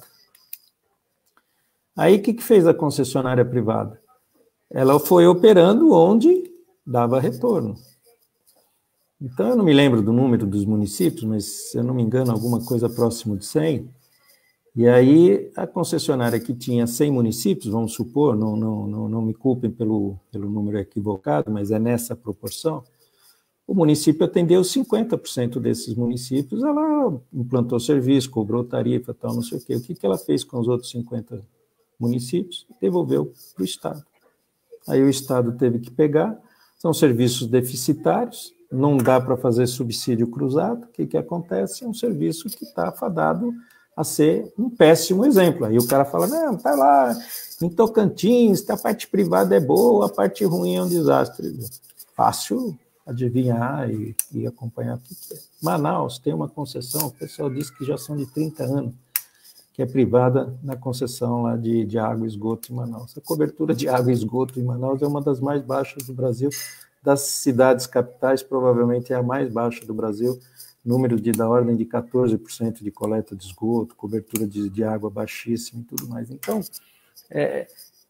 S3: Aí, o que, que fez a concessionária privada? Ela foi operando onde dava retorno. Então, eu não me lembro do número dos municípios, mas, se eu não me engano, alguma coisa próximo de cem. E aí, a concessionária que tinha cem municípios, vamos supor, não, não, não, não me culpem pelo, pelo número equivocado, mas é nessa proporção, o município atendeu cinquenta por cento desses municípios, ela implantou serviço, cobrou tarifa, tal, não sei o quê. O que, que ela fez com os outros cinquenta municípios? Devolveu para o Estado. Aí o Estado teve que pegar, são serviços deficitários, não dá para fazer subsídio cruzado, o que, que acontece? É um serviço que está afadado a ser um péssimo exemplo. Aí o cara fala, não, tá lá, em Tocantins, a parte privada é boa, a parte ruim é um desastre. Fácil adivinhar e, e acompanhar o que é. Manaus tem uma concessão, o pessoal diz que já são de trinta anos, que é privada na concessão lá de, de água e esgoto em Manaus. A cobertura de água e esgoto em Manaus é uma das mais baixas do Brasil, das cidades capitais, provavelmente é a mais baixa do Brasil, número de, da ordem de quatorze por cento de coleta de esgoto, cobertura de, de água baixíssima e tudo mais. Então, é,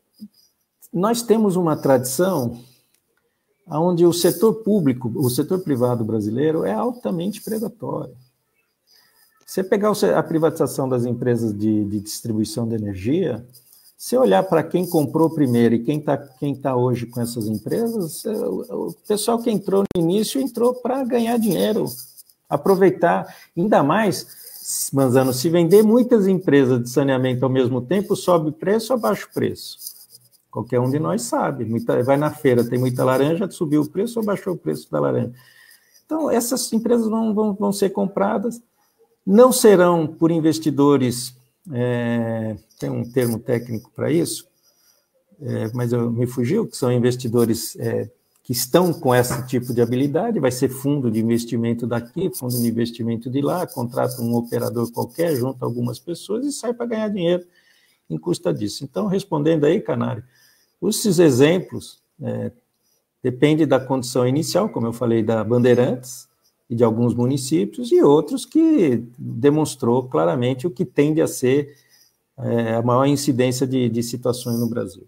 S3: nós temos uma tradição onde o setor público, o setor privado brasileiro é altamente predatório. Você pegar a privatização das empresas de, de distribuição de energia, se olhar para quem comprou primeiro e quem está quem tá hoje com essas empresas, o pessoal que entrou no início entrou para ganhar dinheiro, aproveitar, ainda mais, Manzano, se vender muitas empresas de saneamento ao mesmo tempo, sobe o preço ou abaixa o preço? Qualquer um de nós sabe. Muita, vai na feira, tem muita laranja, subiu o preço ou baixou o preço da laranja? Então, essas empresas vão, vão, vão ser compradas, não serão por investidores, é, tem um termo técnico para isso, é, mas eu me fugiu, que são investidores é, que estão com esse tipo de habilidade, vai ser fundo de investimento daqui, fundo de investimento de lá, contrata um operador qualquer, junta algumas pessoas e sai para ganhar dinheiro em custa disso. Então, respondendo aí, Canário, esses exemplos é, dependem da condição inicial, como eu falei, da Bandeirantes e de alguns municípios, e outros que demonstrou claramente o que tende a ser é, a maior incidência de, de situações no Brasil.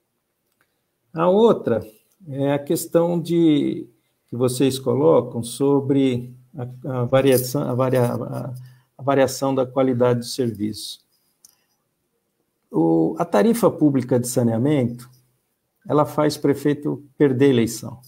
S3: A outra é a questão de, que vocês colocam sobre a, a, variação, a, varia, a, a variação da qualidade do serviço. o, a tarifa pública de saneamento, ela faz prefeito perder a eleição.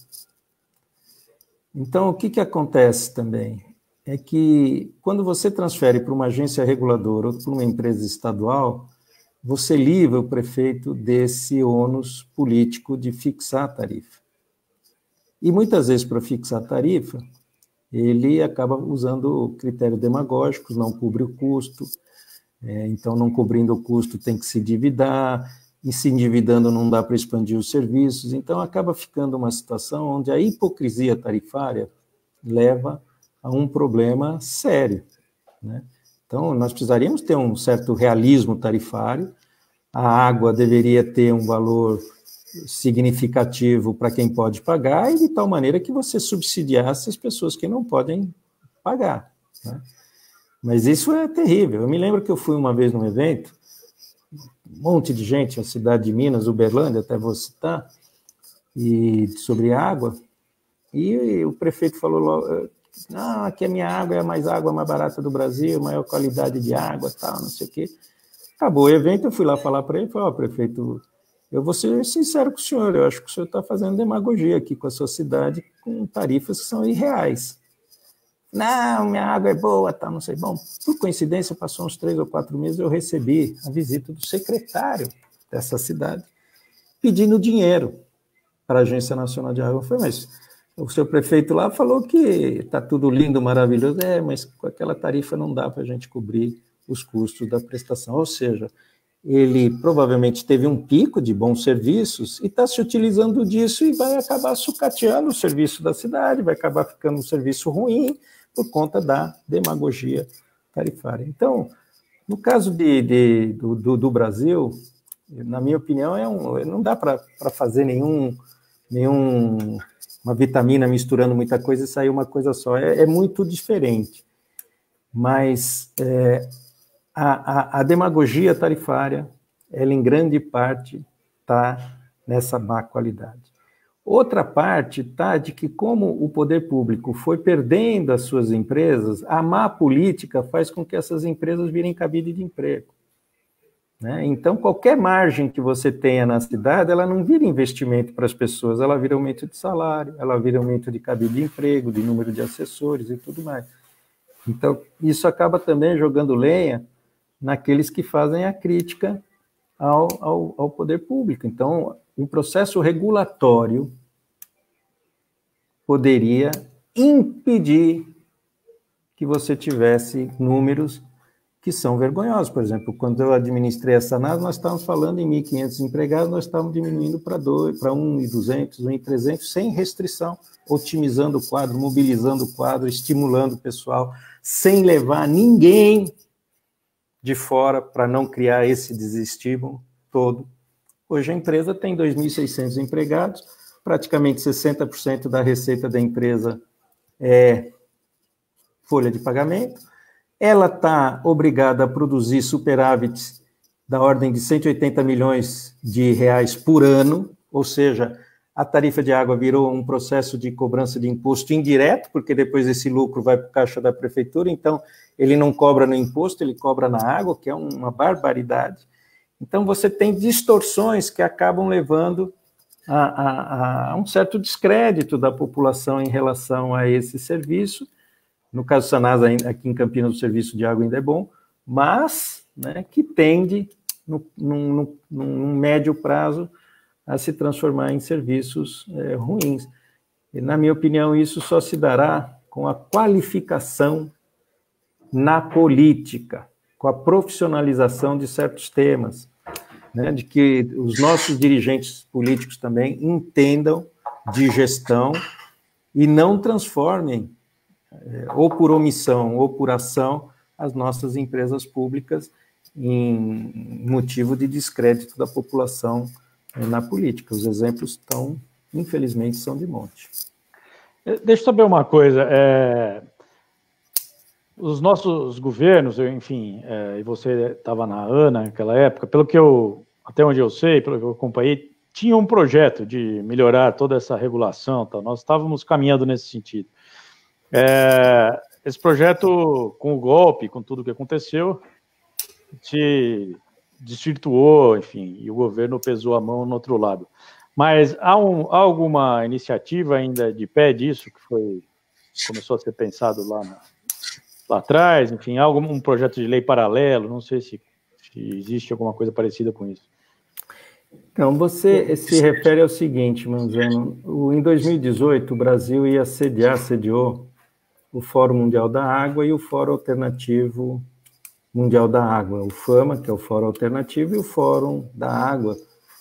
S3: Então, o que, que acontece também? É que quando você transfere para uma agência reguladora ou para uma empresa estadual, você livra o prefeito desse ônus político de fixar a tarifa. E muitas vezes, para fixar a tarifa, ele acaba usando critérios demagógicos, não cobre o custo, é, então, não cobrindo o custo, tem que se endividar, e se endividando não dá para expandir os serviços, então acaba ficando uma situação onde a hipocrisia tarifária leva a um problema sério, né? Então, nós precisaríamos ter um certo realismo tarifário, a água deveria ter um valor significativo para quem pode pagar, e de tal maneira que você subsidiasse as pessoas que não podem pagar, né? Mas isso é terrível. Eu me lembro que eu fui uma vez num evento, um monte de gente, a cidade de Minas, Uberlândia, até vou citar, e sobre água, e o prefeito falou logo, não, aqui a minha água é a mais água mais barata do Brasil, maior qualidade de água, tal, não sei o quê. Acabou o evento, eu fui lá falar para ele, falei, ó, oh, prefeito, eu vou ser sincero com o senhor, eu acho que o senhor está fazendo demagogia aqui com a sua cidade, com tarifas que são irreais. Não, minha água é boa, tá, não sei. Bom, por coincidência, passou uns três ou quatro meses, eu recebi a visita do secretário dessa cidade, pedindo dinheiro para a Agência Nacional de Água. Eu falei, mas o seu prefeito lá falou que está tudo lindo, maravilhoso. É, mas com aquela tarifa não dá para a gente cobrir os custos da prestação. Ou seja, ele provavelmente teve um pico de bons serviços e está se utilizando disso e vai acabar sucateando o serviço da cidade, vai acabar ficando um serviço ruim, por conta da demagogia tarifária. Então, no caso de, de, do, do, do Brasil, na minha opinião, é um, não dá para fazer nenhum, nenhum, uma vitamina misturando muita coisa e sair uma coisa só. É, é muito diferente. Mas é, a, a, a demagogia tarifária, ela em grande parte está nessa má qualidade. Outra parte está de que, como o poder público foi perdendo as suas empresas, a má política faz com que essas empresas virem cabide de emprego, né? Então, qualquer margem que você tenha na cidade, ela não vira investimento para as pessoas, ela vira aumento de salário, ela vira aumento de cabide de emprego, de número de assessores e tudo mais. Então, isso acaba também jogando lenha naqueles que fazem a crítica ao, ao, ao poder público. Então, um processo regulatório poderia impedir que você tivesse números que são vergonhosos. Por exemplo, quando eu administrei a Sanaz, nós estávamos falando em mil e quinhentos empregados, nós estávamos diminuindo para um mil e duzentos, um mil e trezentos, sem restrição, otimizando o quadro, mobilizando o quadro, estimulando o pessoal, sem levar ninguém de fora para não criar esse desestímulo todo. Hoje a empresa tem dois mil e seiscentos empregados, praticamente sessenta por cento da receita da empresa é folha de pagamento. Ela está obrigada a produzir superávites da ordem de cento e oitenta milhões de reais por ano, ou seja, a tarifa de água virou um processo de cobrança de imposto indireto, porque depois esse lucro vai para o caixa da prefeitura, então ele não cobra no imposto, ele cobra na água, que é uma barbaridade. Então, você tem distorções que acabam levando a, a, a um certo descrédito da população em relação a esse serviço. No caso do Sanaz, aqui em Campinas, o serviço de água ainda é bom, mas, né, que tende, no, no, no, no médio prazo, a se transformar em serviços é, ruins. E, na minha opinião, isso só se dará com a qualificação na política, com a profissionalização de certos temas, né, de que os nossos dirigentes políticos também entendam de gestão e não transformem, é, ou por omissão ou por ação, as nossas empresas públicas em motivo de descrédito da população é, na política. Os exemplos estão, infelizmente, são de monte.
S2: Deixa eu saber uma coisa. É... Os nossos governos, eu, enfim, é, e você estava na ANA naquela época, pelo que eu, até onde eu sei, pelo que eu acompanhei, tinha um projeto de melhorar toda essa regulação, tá? Nós estávamos caminhando nesse sentido. É, esse projeto, com o golpe, com tudo que aconteceu, se desvirtuou, enfim, e o governo pesou a mão no outro lado. Mas há, um, há alguma iniciativa ainda de pé disso, que foi, começou a ser pensado lá, na, lá atrás, enfim, há algum um projeto de lei paralelo, não sei se, se existe alguma coisa parecida com isso.
S3: Então, você se refere ao seguinte, Manzano, em dois mil e dezoito o Brasil ia sediar, sediou o Fórum Mundial da Água e o Fórum Alternativo Mundial da Água, o FAMA, que é o Fórum Alternativo, e o Fórum da Água,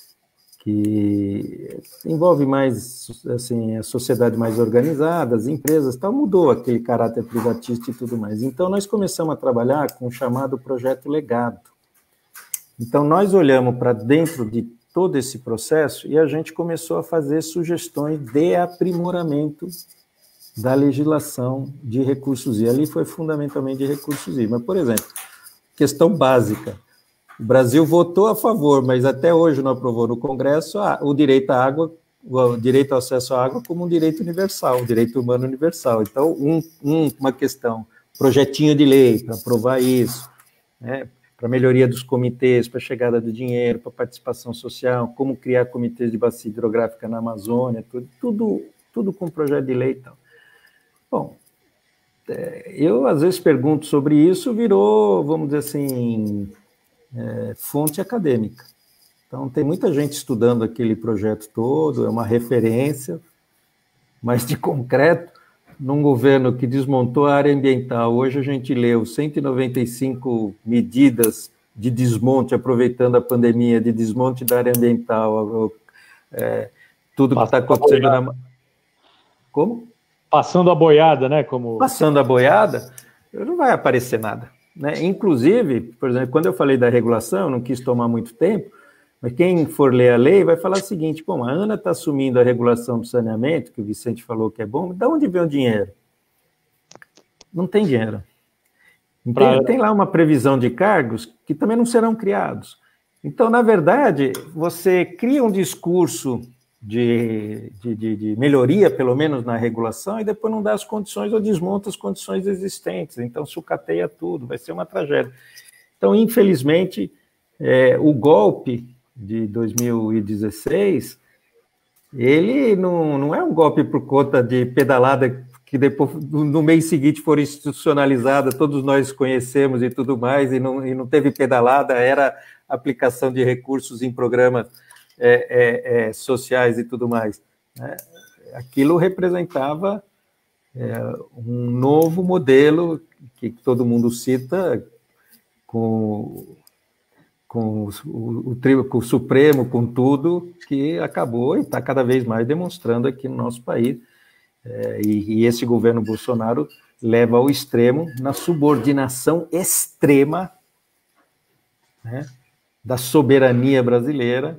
S3: que envolve mais, assim, a sociedade mais organizada, as empresas, tal, mudou aquele caráter privatista e tudo mais. Então, nós começamos a trabalhar com o chamado Projeto Legado. Então, nós olhamos para dentro de todo esse processo e a gente começou a fazer sugestões de aprimoramento da legislação de recursos I. Ali foi fundamentalmente de recursos I. Mas, por exemplo, questão básica, o Brasil votou a favor, mas até hoje não aprovou no Congresso ah, o direito à água, o direito ao acesso à água como um direito universal, um direito humano universal. Então, um, um, uma questão, projetinho de lei para aprovar isso, né, para melhoria dos comitês, para a chegada do dinheiro, para participação social, como criar comitês de bacia hidrográfica na Amazônia, tudo, tudo, tudo com projeto de lei e tal. Bom, eu às vezes pergunto sobre isso, virou, vamos dizer assim, é, fonte acadêmica. Então, tem muita gente estudando aquele projeto todo, é uma referência, mas de concreto, num governo que desmontou a área ambiental, hoje a gente leu cento e noventa e cinco medidas de desmonte, aproveitando a pandemia, de desmonte da área ambiental, é, tudo que está acontecendo na... Como?
S2: Passando a boiada, né? Como...
S3: Passando a boiada, não vai aparecer nada, né? Inclusive, por exemplo, quando eu falei da regulação, não quis tomar muito tempo, mas quem for ler a lei vai falar o seguinte, bom, a ANA está assumindo a regulação do saneamento, que o Vicente falou que é bom, de onde vem o dinheiro? Não tem dinheiro. Tem, pra... tem lá uma previsão de cargos que também não serão criados. Então, na verdade, você cria um discurso de, de, de, de melhoria, pelo menos na regulação, e depois não dá as condições ou desmonta as condições existentes. Então, sucateia tudo, vai ser uma tragédia. Então, infelizmente, é, o golpe de dois mil e dezesseis, ele não, não é um golpe por conta de pedalada que depois, no mês seguinte, foram institucionalizadas, todos nós conhecemos e tudo mais, e não, e não teve pedalada, era aplicação de recursos em programas é, é, é, sociais e tudo mais, né? Aquilo representava é, um novo modelo que todo mundo cita, com... Com o, o, o, com o Supremo, com tudo, que acabou e está cada vez mais demonstrando aqui no nosso país. É, e, e esse governo Bolsonaro leva ao extremo, na subordinação extrema, né, da soberania brasileira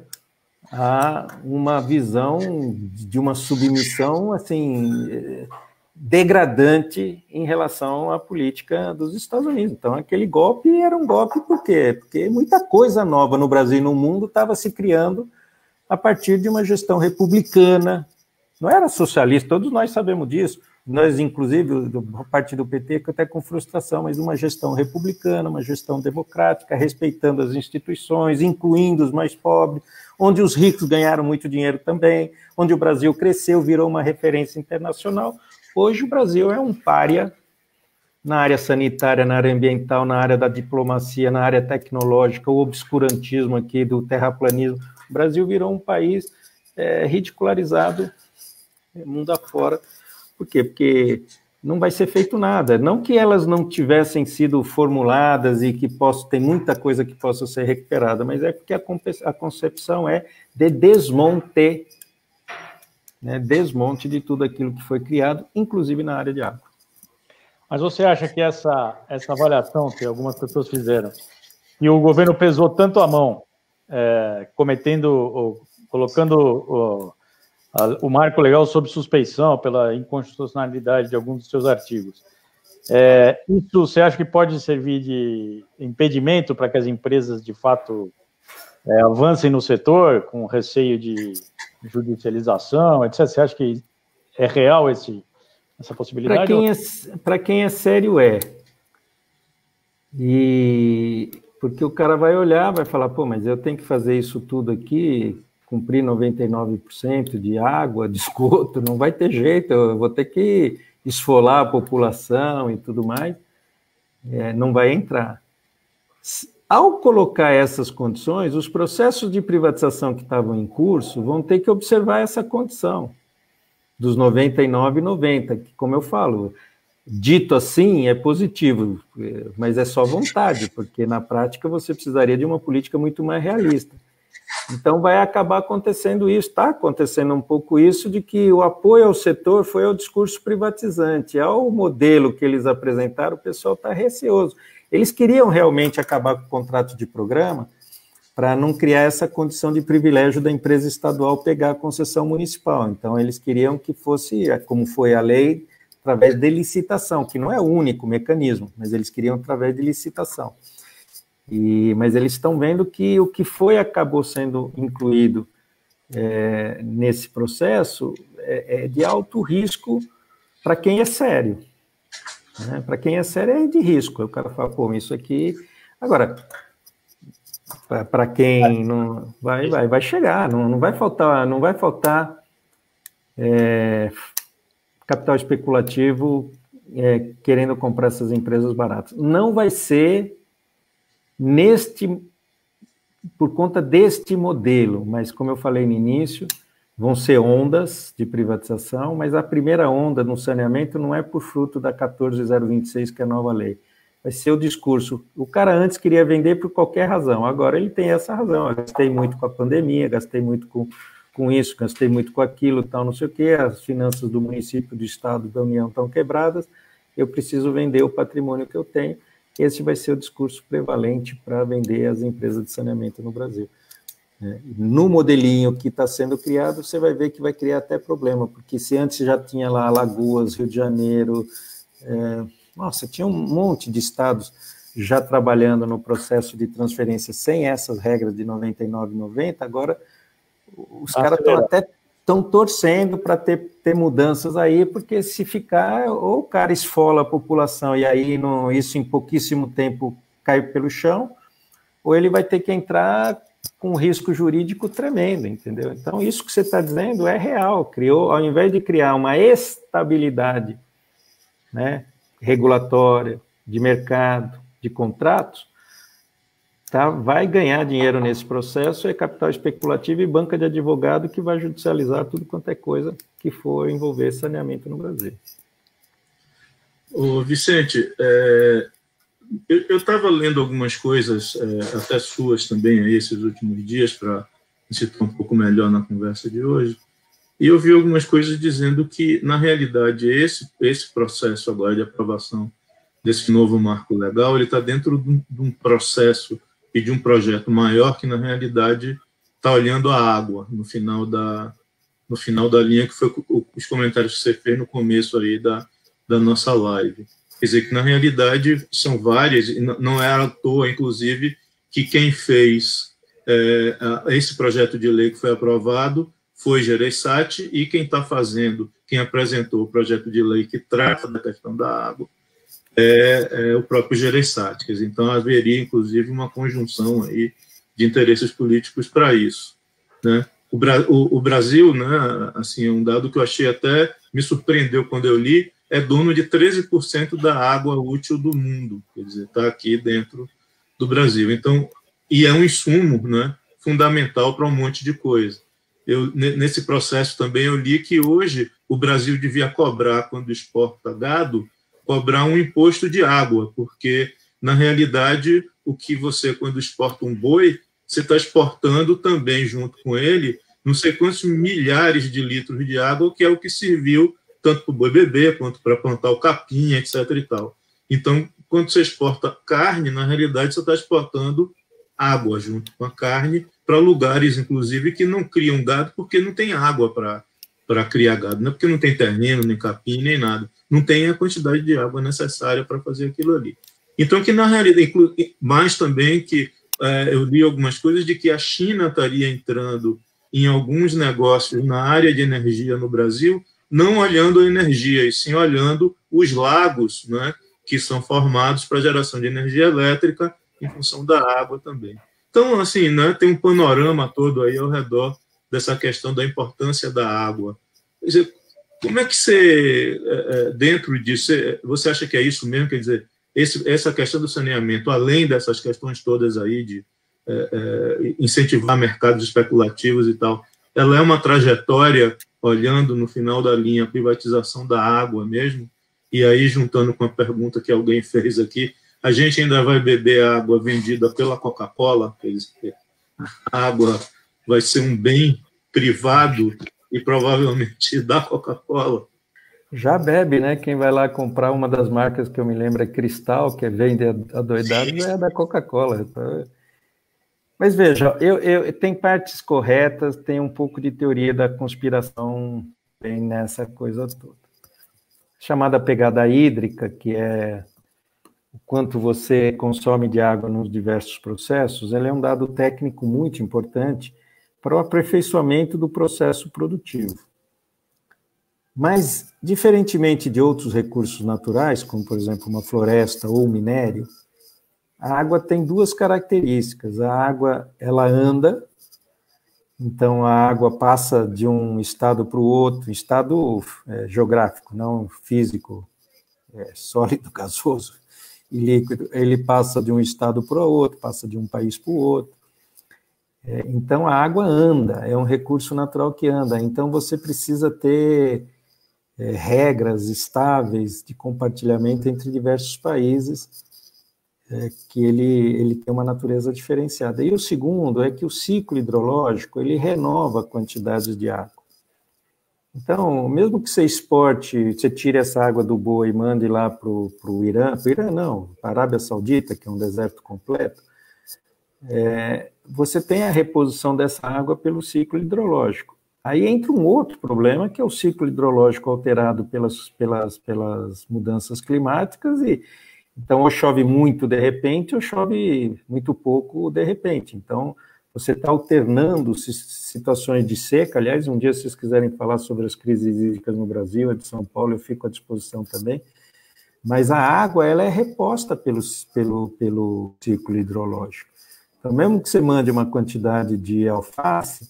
S3: a uma visão de uma submissão assim, degradante em relação à política dos Estados Unidos. Então, aquele golpe era um golpe por quê? Porque muita coisa nova no Brasil e no mundo estava se criando a partir de uma gestão republicana. Não era socialista, todos nós sabemos disso. Nós, inclusive, do partido P T, que até com frustração, mas uma gestão republicana, uma gestão democrática, respeitando as instituições, incluindo os mais pobres, onde os ricos ganharam muito dinheiro também, onde o Brasil cresceu, virou uma referência internacional. Hoje o Brasil é um pária na área sanitária, na área ambiental, na área da diplomacia, na área tecnológica, o obscurantismo aqui do terraplanismo. O Brasil virou um país é, ridicularizado mundo afora. Por quê? Porque não vai ser feito nada. Não que elas não tivessem sido formuladas e que possa, tem muita coisa que possa ser recuperada, mas é porque a, a concepção é de desmonte, né, desmonte de tudo aquilo que foi criado, inclusive na área de água.
S2: Mas você acha que essa, essa avaliação que algumas pessoas fizeram, e o governo pesou tanto a mão, é, cometendo, ou, colocando o, a, o marco legal sob suspeição pela inconstitucionalidade de alguns dos seus artigos, é, isso você acha que pode servir de impedimento para que as empresas, de fato, é, avancem no setor, com receio de judicialização, etcétera? Você acha que é real esse, essa possibilidade?
S3: Para quem, é, para quem é sério, é. E porque o cara vai olhar, vai falar, pô, mas eu tenho que fazer isso tudo aqui, cumprir noventa e nove por cento de água, de esgoto, não vai ter jeito, eu vou ter que esfolar a população e tudo mais, é, não vai entrar. Ao colocar essas condições, os processos de privatização que estavam em curso vão ter que observar essa condição dos noventa e nove e noventa, que, como eu falo, dito assim é positivo, mas é só vontade, porque na prática você precisaria de uma política muito mais realista. Então vai acabar acontecendo isso, está acontecendo um pouco isso, de que o apoio ao setor foi ao discurso privatizante, ao modelo que eles apresentaram, o pessoal está receoso. Eles queriam realmente acabar com o contrato de programa para não criar essa condição de privilégio da empresa estadual pegar a concessão municipal. Então, eles queriam que fosse, como foi a lei, através de licitação, que não é o único mecanismo, mas eles queriam através de licitação. E, mas eles estão vendo que o que foi acabou sendo incluído é, nesse processo é, é de alto risco para quem é sério. Né? Para quem é sério é de risco. Aí o cara fala, pô, isso aqui... Agora, para quem não... Vai, vai, vai chegar, não, não vai faltar, não vai faltar é, capital especulativo é, querendo comprar essas empresas baratas. Não vai ser neste, por conta deste modelo, mas como eu falei no início, vão ser ondas de privatização, mas a primeira onda no saneamento não é por fruto da quatorze mil vinte e seis, que é a nova lei. Vai ser o discurso. O cara antes queria vender por qualquer razão, agora ele tem essa razão. Eu gastei muito com a pandemia, gastei muito com, com isso, gastei muito com aquilo, tal, não sei o quê, as finanças do município, do estado, da União estão quebradas, eu preciso vender o patrimônio que eu tenho. Esse vai ser o discurso prevalente para vender as empresas de saneamento no Brasil. No modelinho que está sendo criado, você vai ver que vai criar até problema, porque se antes já tinha lá Alagoas, Rio de Janeiro, é, nossa, tinha um monte de estados já trabalhando no processo de transferência sem essas regras de noventa e nove e noventa, agora os caras estão até estão torcendo para ter, ter mudanças aí, porque se ficar, ou o cara esfola a população e aí no, isso em pouquíssimo tempo cai pelo chão, ou ele vai ter que entrar com um risco jurídico tremendo, entendeu? Então, isso que você está dizendo é real. Criou, ao invés de criar uma estabilidade, né, regulatória, de mercado, de contratos, tá, vai ganhar dinheiro nesse processo, é capital especulativo e banca de advogado que vai judicializar tudo quanto é coisa que for envolver saneamento no Brasil.
S1: Ô, Vicente, é, eu estava lendo algumas coisas, é, até suas também, aí, esses últimos dias, para me situar um pouco melhor na conversa de hoje, e eu vi algumas coisas dizendo que, na realidade, esse, esse processo agora de aprovação desse novo marco legal, ele está dentro de um, de um processo e de um projeto maior que, na realidade, está olhando a água no final da, no final da linha, que foi os comentários que você fez no começo aí da, da nossa live. Quer dizer, que, na realidade, são várias, e não é à toa, inclusive, que quem fez é, esse projeto de lei que foi aprovado foi Gereissati, e quem está fazendo, quem apresentou o projeto de lei que trata da questão da água, É, é o próprio Gereissati. Então, haveria, inclusive, uma conjunção aí de interesses políticos para isso. Né? O, o, o Brasil, né, assim, um dado que eu achei até, me surpreendeu quando eu li, é dono de treze por cento da água útil do mundo, quer dizer, está aqui dentro do Brasil. Então, e é um insumo, né, fundamental para um monte de coisa. Eu, nesse processo também eu li que hoje o Brasil devia cobrar, quando exporta gado, cobrar um imposto de água, porque, na realidade, o que você, quando exporta um boi, você está exportando também, junto com ele, não sei quantos milhares de litros de água, que é o que serviu tanto para o boi beber, quanto para plantar o capim, etc. e tal. Então, quando você exporta carne, na realidade, você está exportando água junto com a carne para lugares, inclusive, que não criam gado, porque não tem água para para criar gado, não é porque não tem terreno, nem capim, nem nada. Não tem a quantidade de água necessária para fazer aquilo ali. Então, que na realidade, mais também que é, eu li algumas coisas de que a China estaria entrando em alguns negócios na área de energia no Brasil, não olhando a energia, e sim olhando os lagos, né, que são formados para geração de energia elétrica em função da água também. Então, assim, né, tem um panorama todo aí ao redor dessa questão da importância da água. Quer dizer, como é que você, dentro disso, você acha que é isso mesmo? Quer dizer, esse, essa questão do saneamento, além dessas questões todas aí de é, é, incentivar mercados especulativos e tal, ela é uma trajetória, olhando no final da linha a privatização da água mesmo, e aí juntando com a pergunta que alguém fez aqui, a gente ainda vai beber água vendida pela Coca-Cola, quer dizer, a água vai ser um bem privado e provavelmente da Coca-Cola.
S3: Já bebe, né? Quem vai lá comprar uma das marcas que eu me lembro é Cristal, que vende adoidado, é da Coca-Cola. Mas veja, eu, eu, tem partes corretas, tem um pouco de teoria da conspiração bem nessa coisa toda. Chamada pegada hídrica, que é o quanto você consome de água nos diversos processos, ela é um dado técnico muito importante para o aperfeiçoamento do processo produtivo. Mas, diferentemente de outros recursos naturais, como, por exemplo, uma floresta ou minério, a água tem duas características. A água, ela anda, então a água passa de um estado para o outro, estado é, geográfico, não físico, é, sólido, gasoso e líquido. Ele passa de um estado para o outro, passa de um país para o outro. É, então a água anda, é um recurso natural que anda. Então você precisa ter é, regras estáveis de compartilhamento entre diversos países, é, que ele, ele tem uma natureza diferenciada. E o segundo é que o ciclo hidrológico, ele renova quantidades de água. Então, mesmo que você exporte, você tire essa água do Boa e mande lá para o Irã, para o Irã não, para a Arábia Saudita, que é um deserto completo, é, você tem a reposição dessa água pelo ciclo hidrológico. Aí entra um outro problema, que é o ciclo hidrológico alterado pelas, pelas, pelas mudanças climáticas, e então ou chove muito de repente, ou chove muito pouco de repente. Então, você está alternando situações de seca. Aliás, um dia, se vocês quiserem falar sobre as crises hídricas no Brasil, a de São Paulo, eu fico à disposição também. Mas a água, ela é reposta pelo, pelo, pelo ciclo hidrológico. Então, mesmo que você mande uma quantidade de alface,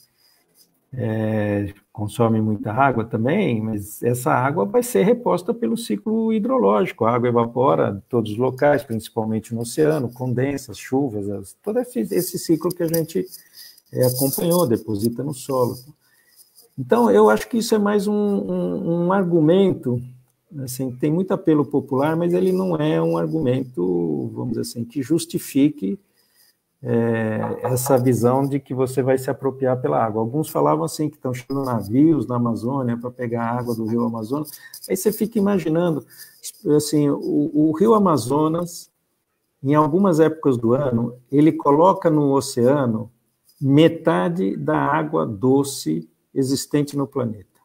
S3: é, consome muita água também, mas essa água vai ser reposta pelo ciclo hidrológico. A água evapora de todos os locais, principalmente no oceano, condensa, as chuvas, as, todo esse, esse ciclo que a gente é, acompanhou, deposita no solo. Então, eu acho que isso é mais um, um, um argumento, assim, tem muito apelo popular, mas ele não é um argumento, vamos dizer assim, que justifique É, essa visão de que você vai se apropriar pela água. Alguns falavam assim, que estão chegando navios na Amazônia para pegar a água do rio Amazonas. Aí você fica imaginando, assim, o, o rio Amazonas, em algumas épocas do ano, ele coloca no oceano metade da água doce existente no planeta.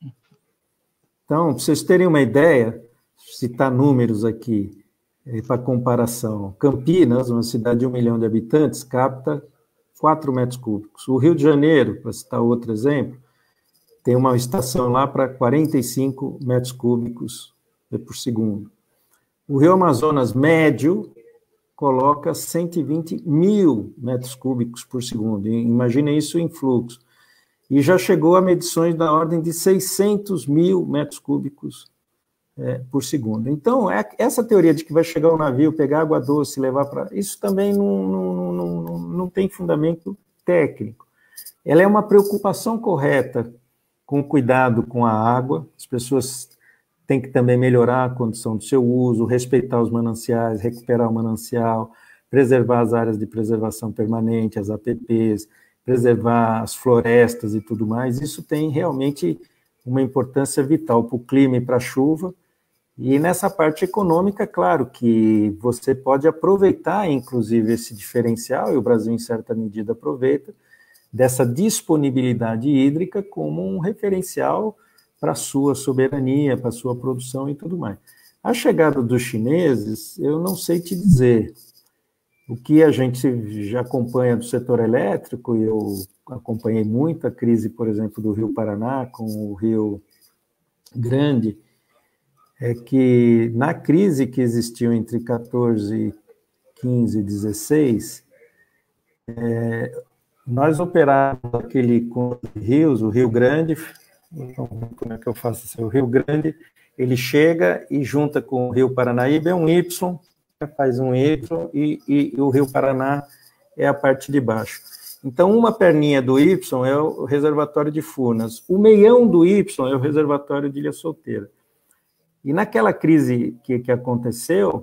S3: Então, para vocês terem uma ideia, citar números aqui, para comparação, Campinas, uma cidade de um milhão de habitantes, capta quatro metros cúbicos. O Rio de Janeiro, para citar outro exemplo, tem uma estação lá para quarenta e cinco metros cúbicos por segundo. O Rio Amazonas médio coloca cento e vinte mil metros cúbicos por segundo. Imaginem isso em fluxo. E já chegou a medições da ordem de seiscentos mil metros cúbicos É, por segundo. Então, é, essa teoria de que vai chegar um navio, pegar água doce e levar para... Isso também não, não, não, não, não tem fundamento técnico. Ela é uma preocupação correta com o cuidado com a água. As pessoas têm que também melhorar a condição do seu uso, respeitar os mananciais, recuperar o manancial, preservar as áreas de preservação permanente, as A P Ps, preservar as florestas e tudo mais. Isso tem realmente uma importância vital para o clima e para a chuva. E nessa parte econômica, claro, que você pode aproveitar, inclusive, esse diferencial, e o Brasil, em certa medida, aproveita, dessa disponibilidade hídrica como um referencial para a sua soberania, para a sua produção e tudo mais. A chegada dos chineses, eu não sei te dizer. O que a gente já acompanha do setor elétrico, e eu acompanhei muito a crise, por exemplo, do Rio Paraná com o Rio Grande, é que na crise que existiu entre quatorze, quinze, dezesseis, é, nós operávamos aquele com rios, o Rio Grande, como é que eu faço isso? O Rio Grande, ele chega e junta com o Rio Paranaíba, é um Y, faz um Y, e, e, e o Rio Paraná é a parte de baixo. Então, uma perninha do Y é o reservatório de Furnas, o meião do Y é o reservatório de Ilha Solteira. E naquela crise que, que aconteceu,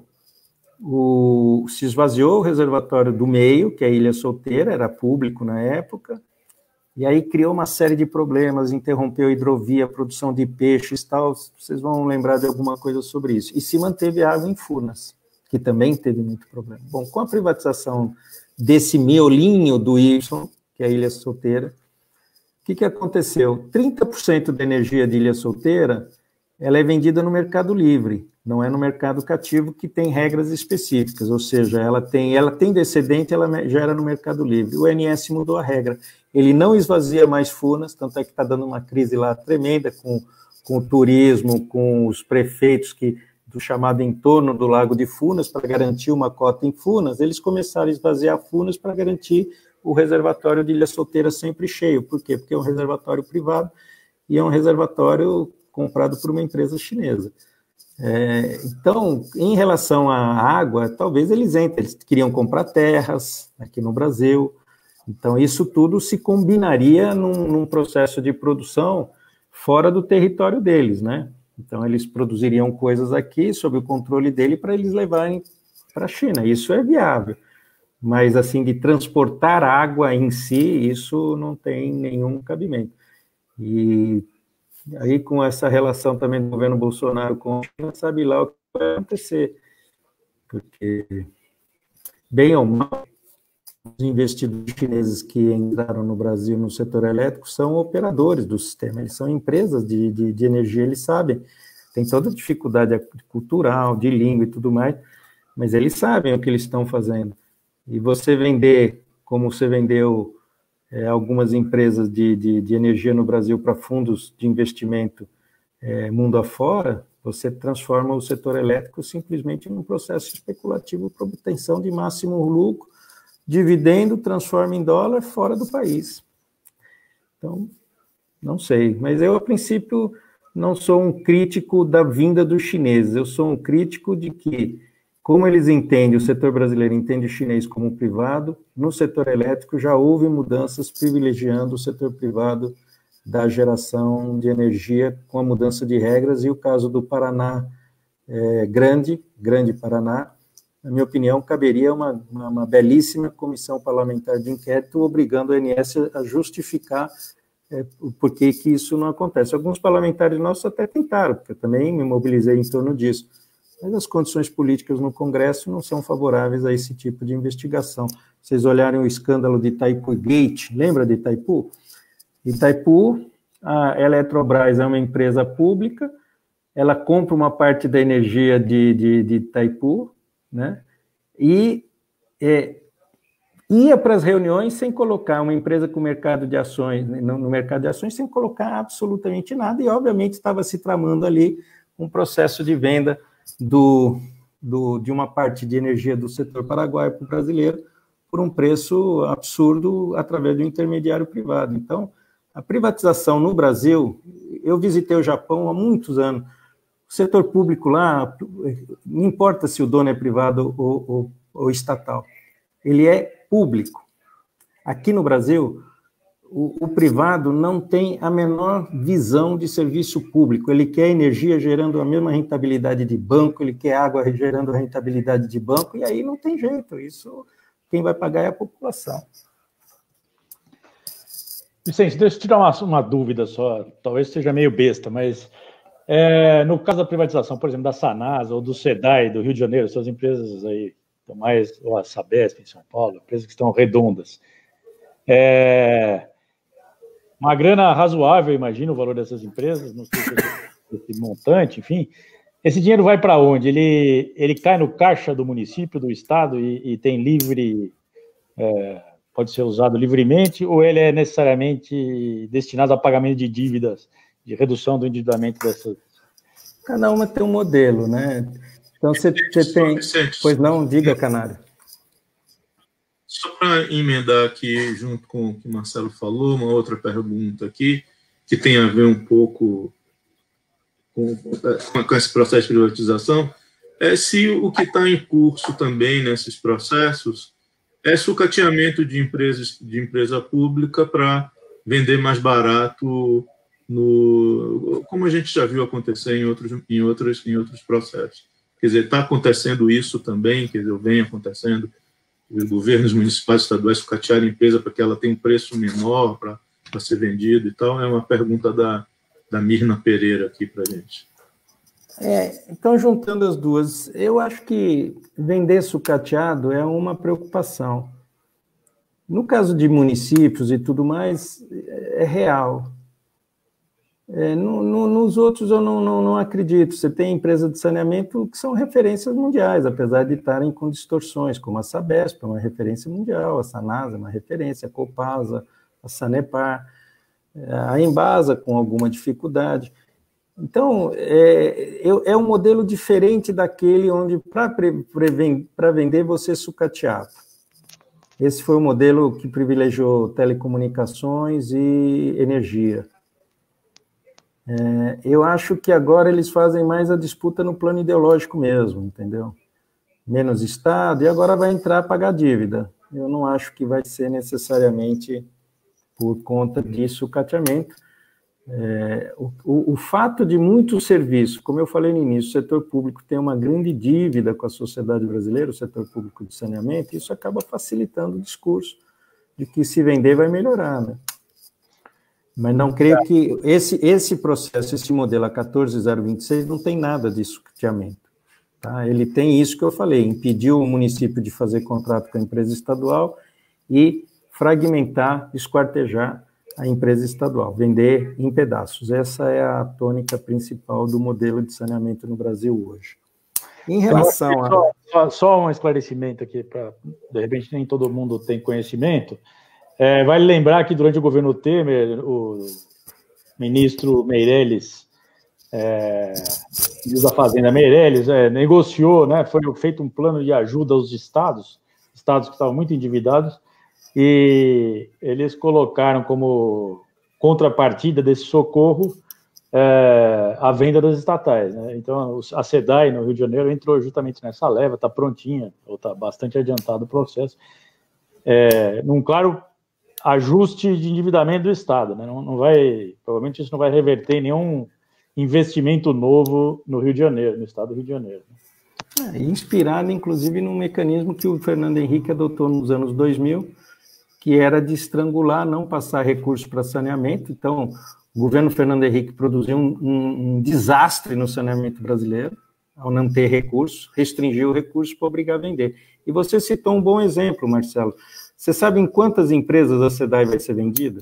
S3: o, se esvaziou o reservatório do meio, que é a Ilha Solteira, era público na época, e aí criou uma série de problemas, interrompeu a hidrovia, a produção de peixes e tal, vocês vão lembrar de alguma coisa sobre isso. E se manteve água em Furnas, que também teve muito problema. Bom, com a privatização desse miolinho do Y, que é a Ilha Solteira, o que, que aconteceu? trinta por cento da energia de Ilha Solteira, ela é vendida no mercado livre, não é no mercado cativo, que tem regras específicas, ou seja, ela tem, ela tem descendente, ela gera no mercado livre. O O N S mudou a regra, ele não esvazia mais Furnas, tanto é que está dando uma crise lá tremenda com, com o turismo, com os prefeitos que, do chamado entorno do Lago de Furnas, para garantir uma cota em Furnas, eles começaram a esvaziar Furnas para garantir o reservatório de Ilha Solteira sempre cheio. Por quê? Porque é um reservatório privado e é um reservatório comprado por uma empresa chinesa. É, então, em relação à água, talvez eles entrem, eles queriam comprar terras aqui no Brasil, então isso tudo se combinaria num, num processo de produção fora do território deles, né? Então, eles produziriam coisas aqui sob o controle dele para eles levarem para a China, isso é viável, mas assim, de transportar água em si, isso não tem nenhum cabimento. E aí, com essa relação também do governo Bolsonaro com a China, sabe lá o que vai acontecer. Porque, bem ou mal, os investidores chineses que entraram no Brasil no setor elétrico são operadores do sistema, eles são empresas de, de, de energia, eles sabem, tem toda a dificuldade cultural, de língua e tudo mais, mas eles sabem o que eles estão fazendo. E você vender, como você vendeu É, algumas empresas de, de, de energia no Brasil para fundos de investimento é, mundo afora, você transforma o setor elétrico simplesmente num processo especulativo para obtenção de máximo lucro, dividendo, transforma em dólar fora do país. Então, não sei, mas eu, a princípio, não sou um crítico da vinda dos chineses, eu sou um crítico de que, como eles entendem, o setor brasileiro entende o chinês como privado, no setor elétrico já houve mudanças privilegiando o setor privado da geração de energia com a mudança de regras, e o caso do Paraná é, Grande, Grande Paraná, na minha opinião, caberia uma, uma, uma belíssima comissão parlamentar de inquérito obrigando a O N S a justificar é, por que que isso não acontece. Alguns parlamentares nossos até tentaram, porque eu também me mobilizei em torno disso, mas as condições políticas no Congresso não são favoráveis a esse tipo de investigação. Vocês olharem o escândalo de Itaipu Gate, lembra de Itaipu? Itaipu, a Eletrobras é uma empresa pública, ela compra uma parte da energia de, de, de Itaipu, né? E é, ia para as reuniões sem colocar uma empresa com mercado de ações, no, no mercado de ações, sem colocar absolutamente nada, e obviamente estava se tramando ali um processo de venda Do, do, de uma parte de energia do setor paraguaio para o brasileiro por um preço absurdo através do intermediário privado. Então, a privatização no Brasil, eu visitei o Japão há muitos anos, o setor público lá, não importa se o dono é privado ou, ou, ou estatal, ele é público. Aqui no Brasil, O, o privado não tem a menor visão de serviço público, ele quer energia gerando a mesma rentabilidade de banco, ele quer água gerando a rentabilidade de banco, e aí não tem jeito, isso quem vai pagar é a população.
S2: Vicente, deixa eu te dar uma, uma dúvida só, talvez seja meio besta, mas é, no caso da privatização, por exemplo, da Sanasa ou do SEDAI do Rio de Janeiro, essas empresas aí, mais, ou a Sabesp em São Paulo, empresas que estão redondas, é... uma grana razoável, imagino, o valor dessas empresas, não sei se é esse montante, enfim. Esse dinheiro vai para onde? Ele, ele cai no caixa do município, do estado, e, e tem livre, é, pode ser usado livremente, ou ele é necessariamente destinado a pagamento de dívidas, de redução do endividamento dessas?
S3: Cada uma tem um modelo, né? Então, você, você tem... Pois não, diga, Canário.
S1: Só para emendar aqui, junto com o que o Marcelo falou, uma outra pergunta aqui, que tem a ver um pouco com, com esse processo de privatização, é se o que está em curso também nesses processos é sucateamento de, empresas, de empresa pública para vender mais barato, no, como a gente já viu acontecer em outros, em outros, em outros processos. Quer dizer, está acontecendo isso também, quer dizer, vem acontecendo, os governos municipais e estaduais sucatearem a empresa para que ela tenha um preço menor para ser vendido e tal. É uma pergunta da, da Mirna Pereira aqui para a gente.
S3: É, então, juntando as duas, eu acho que vender sucateado é uma preocupação. No caso de municípios e tudo mais, é real. É, no, no, nos outros eu não, não, não acredito. Você tem empresas de saneamento que são referências mundiais, apesar de estarem com distorções, como a Sabesp, é uma referência mundial, a Sanasa é uma referência, a Copasa, a Sanepar, a Embasa com alguma dificuldade. Então, é, é um modelo diferente daquele onde, para vender, você sucateava. Esse foi o modelo que privilegiou telecomunicações e energia. É, eu acho que agora eles fazem mais a disputa no plano ideológico mesmo, entendeu? Menos Estado, e agora vai entrar a pagar dívida. Eu não acho que vai ser necessariamente por conta de sucateamento. É, o, o, o fato de muito serviço, como eu falei no início, o setor público tem uma grande dívida com a sociedade brasileira, o setor público de saneamento, e isso acaba facilitando o discurso de que se vender vai melhorar, né? Mas não creio que esse, esse processo, esse modelo A quatorze zero vinte e seis não tem nada de sucateamento. Tá? Ele tem isso que eu falei, impediu o município de fazer contrato com a empresa estadual e fragmentar, esquartejar a empresa estadual, vender em pedaços. Essa é a tônica principal do modelo de saneamento no Brasil hoje. Em relação a...
S2: Só, só, só um esclarecimento aqui, para de repente nem todo mundo tem conhecimento. É, vale lembrar que durante o governo Temer, o ministro Meirelles, é, da Fazenda Meirelles, é, negociou, né, foi feito um plano de ajuda aos estados, estados que estavam muito endividados, e eles colocaram como contrapartida desse socorro é, a venda das estatais, né? Então, a SEDAI, no Rio de Janeiro, entrou justamente nessa leva, está prontinha, ou está bastante adiantado o processo, é, num claro ajuste de endividamento do Estado, né? Não, não vai, provavelmente isso não vai reverter em nenhum investimento novo no Rio de Janeiro, no Estado do Rio de Janeiro.
S3: É, inspirado, inclusive, num mecanismo que o Fernando Henrique adotou nos anos dois mil, que era de estrangular, não passar recursos para saneamento. Então, o governo Fernando Henrique produziu um, um, um desastre no saneamento brasileiro, ao não ter recursos, restringiu o recurso para obrigar a vender. E você citou um bom exemplo, Marcelo. Você sabe em quantas empresas a SEDAI vai ser vendida?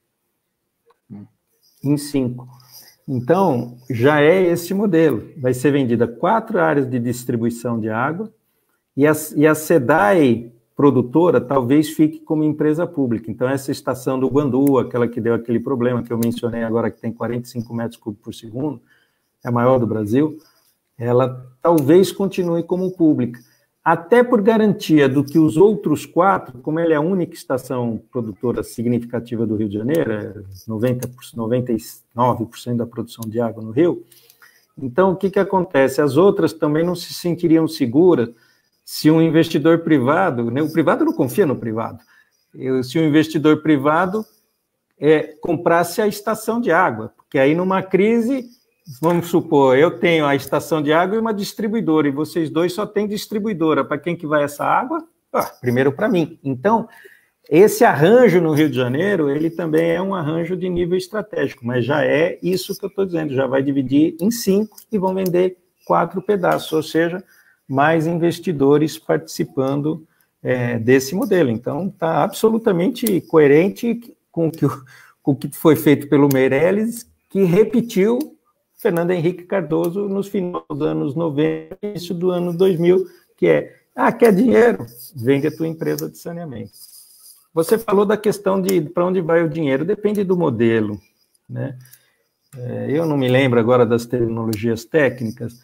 S3: Em cinco. Então, já é esse modelo. Vai ser vendida quatro áreas de distribuição de água e a, e a SEDAI produtora talvez fique como empresa pública. Então, essa estação do Guandu, aquela que deu aquele problema que eu mencionei agora, que tem quarenta e cinco metros cúbicos por segundo, é a maior do Brasil, ela talvez continue como pública. Até por garantia do que os outros quatro, como ela é a única estação produtora significativa do Rio de Janeiro, é noventa por cento, noventa e nove por cento da produção de água no Rio, então o que, que acontece? As outras também não se sentiriam seguras se um investidor privado, né, o privado não confia no privado, se um investidor privado é, comprasse a estação de água, porque aí numa crise... Vamos supor, eu tenho a estação de água e uma distribuidora, e vocês dois só têm distribuidora. Para quem que vai essa água? Ah, primeiro para mim. Então, esse arranjo no Rio de Janeiro, ele também é um arranjo de nível estratégico, mas já é isso que eu estou dizendo, já vai dividir em cinco e vão vender quatro pedaços, ou seja, mais investidores participando é, desse modelo. Então, está absolutamente coerente com o, que, com o que foi feito pelo Meirelles, que repetiu Fernando Henrique Cardoso nos finais dos anos noventa, início do ano dois mil, que é, ah, quer dinheiro? Vende a tua empresa de saneamento. Você falou da questão de para onde vai o dinheiro, depende do modelo, né? É, eu não me lembro agora das terminologias técnicas,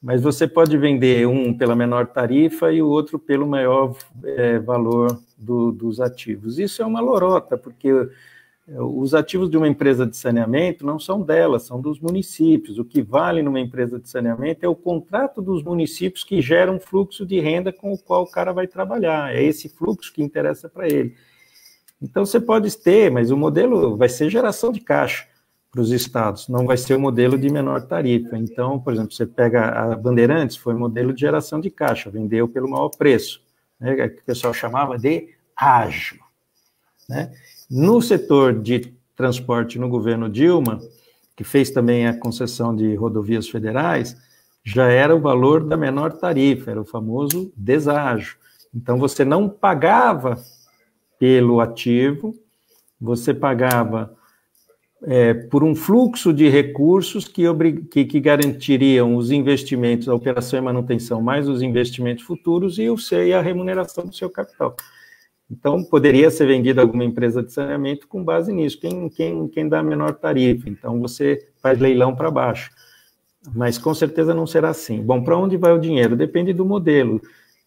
S3: mas você pode vender um pela menor tarifa e o outro pelo maior é, valor do, dos ativos. Isso é uma lorota, porque os ativos de uma empresa de saneamento não são dela, são dos municípios. O que vale numa empresa de saneamento é o contrato dos municípios que gera um fluxo de renda com o qual o cara vai trabalhar. É esse fluxo que interessa para ele. Então, você pode ter, mas o modelo vai ser geração de caixa para os estados, não vai ser o modelo de menor tarifa. Então, por exemplo, você pega a Bandeirantes, foi modelo de geração de caixa, vendeu pelo maior preço, né, que o pessoal chamava de ágio, né? No setor de transporte no governo Dilma, que fez também a concessão de rodovias federais, já era o valor da menor tarifa, era o famoso deságio. Então, você não pagava pelo ativo, você pagava é, por um fluxo de recursos que, que, que garantiriam os investimentos, a operação e manutenção, mais os investimentos futuros e, o seu, e a remuneração do seu capital. Então, poderia ser vendida alguma empresa de saneamento com base nisso, quem, quem, quem dá a menor tarifa, então você faz leilão para baixo. Mas, com certeza, não será assim. Bom, para onde vai o dinheiro? Depende do modelo.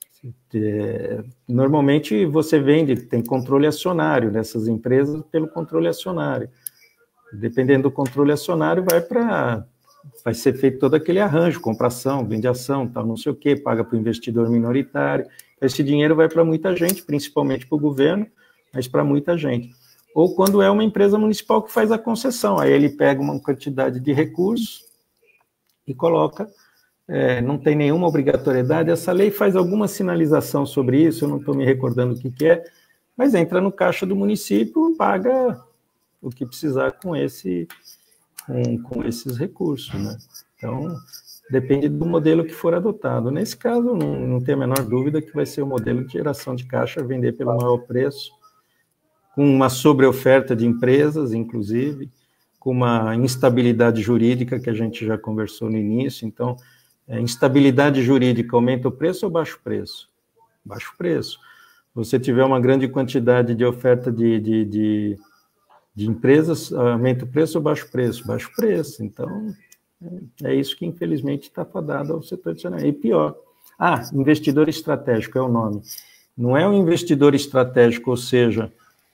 S3: É, normalmente, você vende, tem controle acionário nessas empresas pelo controle acionário. Dependendo do controle acionário, vai para... vai ser feito todo aquele arranjo, compração, vende ação, tal, não sei o quê, paga para o investidor minoritário. Esse dinheiro vai para muita gente, principalmente para o governo, mas para muita gente. Ou quando é uma empresa municipal que faz a concessão, aí ele pega uma quantidade de recursos e coloca, é, não tem nenhuma obrigatoriedade, essa lei faz alguma sinalização sobre isso, eu não estou me recordando o que, que é, mas entra no caixa do município, paga o que precisar com, esse, com, com esses recursos, né? Então, depende do modelo que for adotado. Nesse caso, não, não tem a menor dúvida que vai ser o modelo de geração de caixa, vender pelo maior preço, com uma sobreoferta de empresas, inclusive, com uma instabilidade jurídica que a gente já conversou no início. Então, é, instabilidade jurídica aumenta o preço ou baixa o preço? Baixa o preço. Você tiver uma grande quantidade de oferta de, de, de, de empresas, aumenta o preço ou baixa o preço? Baixa o preço. Então, é isso que, infelizmente, está fadado ao setor de saneamento. E pior, ah, investidor estratégico é o nome. Não é um investidor estratégico, ou seja,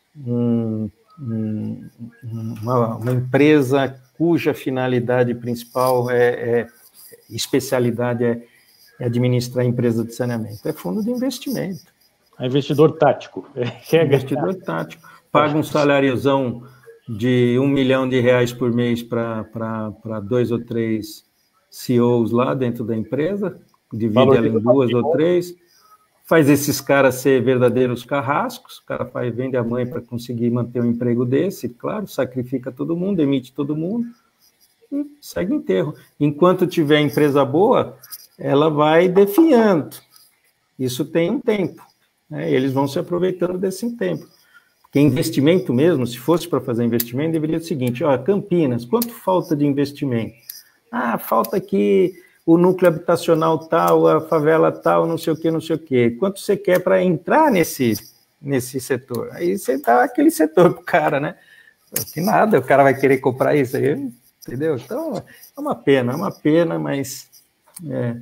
S3: um, um, uma, uma empresa cuja finalidade principal é, é especialidade é, é administrar a empresa de saneamento. É fundo de investimento.
S2: É investidor tático.
S3: É investidor tático. Paga um saláriozão de um milhão de reais por mês para dois ou três C E Os lá dentro da empresa, divide ela em duas ou três, faz esses caras ser verdadeiros carrascos, o cara faz, vende a mãe para conseguir manter um emprego desse, claro, sacrifica todo mundo, demite todo mundo e segue enterro. Enquanto tiver empresa boa, ela vai definhando. Isso tem um tempo, né? Eles vão se aproveitando desse tempo. Porque investimento mesmo, se fosse para fazer investimento, deveria ser o seguinte, ó, Campinas, quanto falta de investimento? Ah, falta aqui o núcleo habitacional tal, a favela tal, não sei o quê, não sei o quê. Quanto você quer para entrar nesse, nesse setor? Aí você dá aquele setor para o cara, né? Que nada, o cara vai querer comprar isso aí, entendeu? Então, é uma pena, é uma pena, mas... É,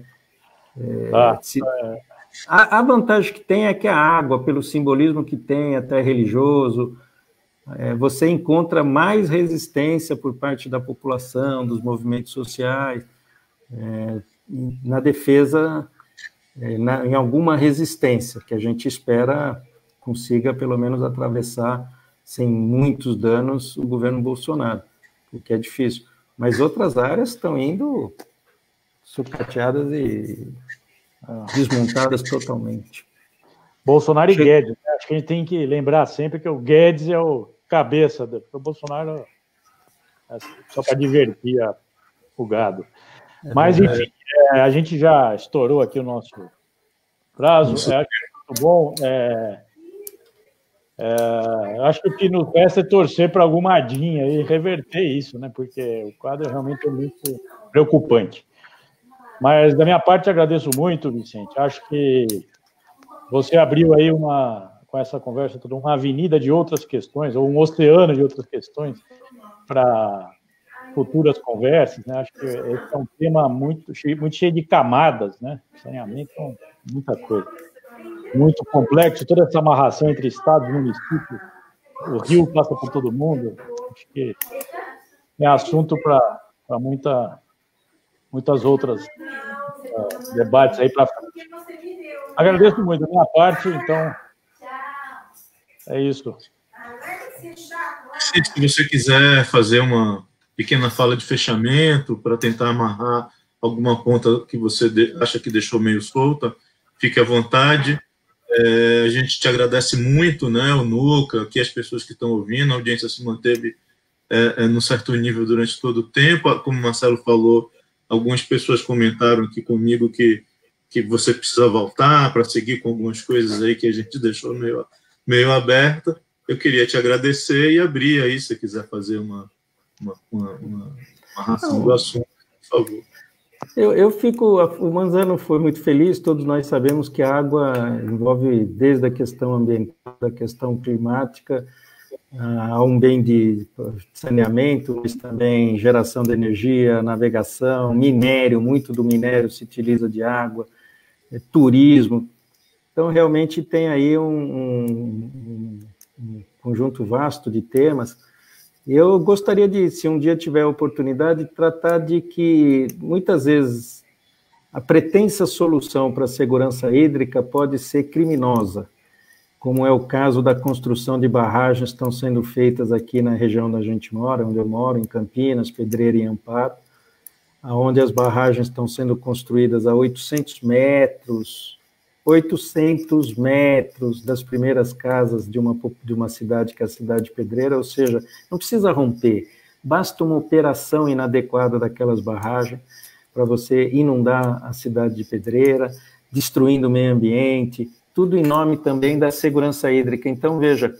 S3: é, ah, se, é... A, a vantagem que tem é que a água, pelo simbolismo que tem, até religioso, é, você encontra mais resistência por parte da população, dos movimentos sociais, é, na defesa, é, na, em alguma resistência, que a gente espera consiga, pelo menos, atravessar, sem muitos danos, o governo Bolsonaro, o que é difícil. Mas outras áreas estão indo sucateadas e... desmontadas totalmente.
S2: Bolsonaro e Guedes, né? Acho que a gente tem que lembrar sempre que o Guedes é o cabeça, do, o Bolsonaro é só para divertir a, o gado. É, Mas, enfim, é, a gente já estourou aqui o nosso prazo, é, acho que é muito bom. É, é, acho que o que nos resta é torcer para alguma adinha e reverter isso, né? Porque o quadro realmente é muito preocupante. Mas, da minha parte, agradeço muito, Vicente. Acho que você abriu aí, uma, com essa conversa, toda uma avenida de outras questões, ou um oceano de outras questões, para futuras conversas, né? Acho que esse é um tema muito cheio, muito cheio de camadas, né? Saneamento é muita coisa. Muito complexo, toda essa amarração entre estados e municípios. O rio passa por todo mundo. Acho que é assunto para muita, muitas outras uh, debates aí para frente. Agradeço muito da minha parte, então é isso.
S1: Se você quiser fazer uma pequena fala de fechamento para tentar amarrar alguma ponta que você acha que deixou meio solta, fique à vontade. É, a gente te agradece muito, né, o Nuca, aqui as pessoas que estão ouvindo, a audiência se manteve é, é, num certo nível durante todo o tempo. Como o Marcelo falou, algumas pessoas comentaram aqui comigo que, que você precisa voltar para seguir com algumas coisas aí que a gente deixou meio, meio aberta. Eu queria te agradecer e abrir aí, se você quiser fazer uma, uma, uma, uma, uma ração do assunto, por favor.
S3: Eu, eu fico, o Manzano foi muito feliz, todos nós sabemos que a água envolve desde a questão ambiental, a questão climática, a um bem de saneamento, mas também geração de energia, navegação, minério, muito do minério se utiliza de água, é, turismo. Então, realmente tem aí um, um, um conjunto vasto de temas. Eu gostaria de, se um dia tiver a oportunidade, tratar de que, muitas vezes, a pretensa solução para a segurança hídrica pode ser criminosa, como é o caso da construção de barragens que estão sendo feitas aqui na região onde a gente mora, onde eu moro, em Campinas, Pedreira e Amparo, onde as barragens estão sendo construídas a oitocentos metros, oitocentos metros das primeiras casas de uma, de uma cidade, que é a cidade de Pedreira, ou seja, não precisa romper, basta uma operação inadequada daquelas barragens para você inundar a cidade de Pedreira, destruindo o meio ambiente, tudo em nome também da segurança hídrica. Então, veja,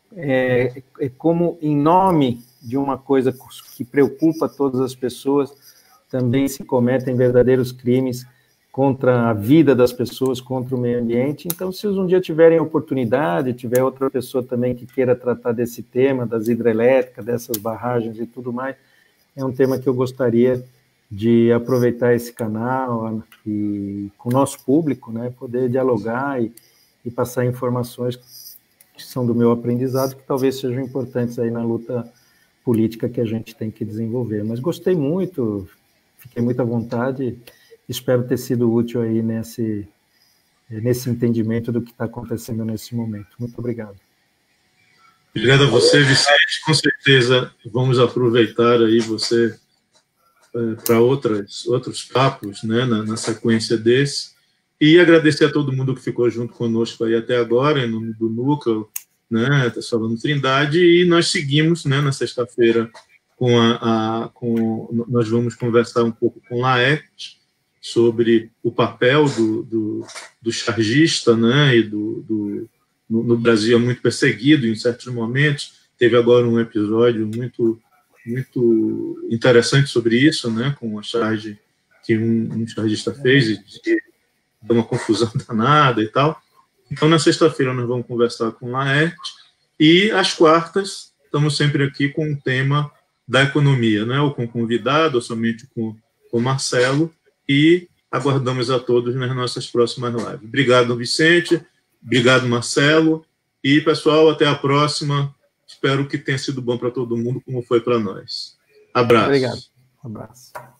S3: é, é como em nome de uma coisa que preocupa todas as pessoas, também se cometem verdadeiros crimes contra a vida das pessoas, contra o meio ambiente. Então, se um dia tiverem oportunidade, tiver outra pessoa também que queira tratar desse tema, das hidrelétricas, dessas barragens e tudo mais, é um tema que eu gostaria de aproveitar esse canal e com o nosso público, né, poder dialogar e, e passar informações que são do meu aprendizado, que talvez sejam importantes aí na luta política que a gente tem que desenvolver. Mas gostei muito, fiquei muito à vontade. Espero ter sido útil aí nesse, nesse entendimento do que está acontecendo nesse momento. Muito obrigado.
S1: Obrigado a você, Vicente. Com certeza vamos aproveitar aí você é, para outros papos, né, na, na sequência desse. E agradecer a todo mundo que ficou junto conosco aí até agora, em nome do Núcleo, né, tá falando Trindade, e nós seguimos, né, na sexta-feira com a, a com, nós vamos conversar um pouco com Laerte sobre o papel do, do, do chargista, né, e do, do no, no Brasil é muito perseguido em certos momentos. Teve agora um episódio muito muito interessante sobre isso, né, com a charge que um, um chargista fez e deu uma confusão danada e tal. Então, na sexta-feira nós vamos conversar com Laerte e às quartas estamos sempre aqui com o tema da economia, né, ou com convidado, ou somente com o Marcelo, e aguardamos a todos nas nossas próximas lives. Obrigado, Vicente. Obrigado, Marcelo. E, pessoal, até a próxima. Espero que tenha sido bom para todo mundo, como foi para nós. Abraço.
S3: Obrigado. Um abraço.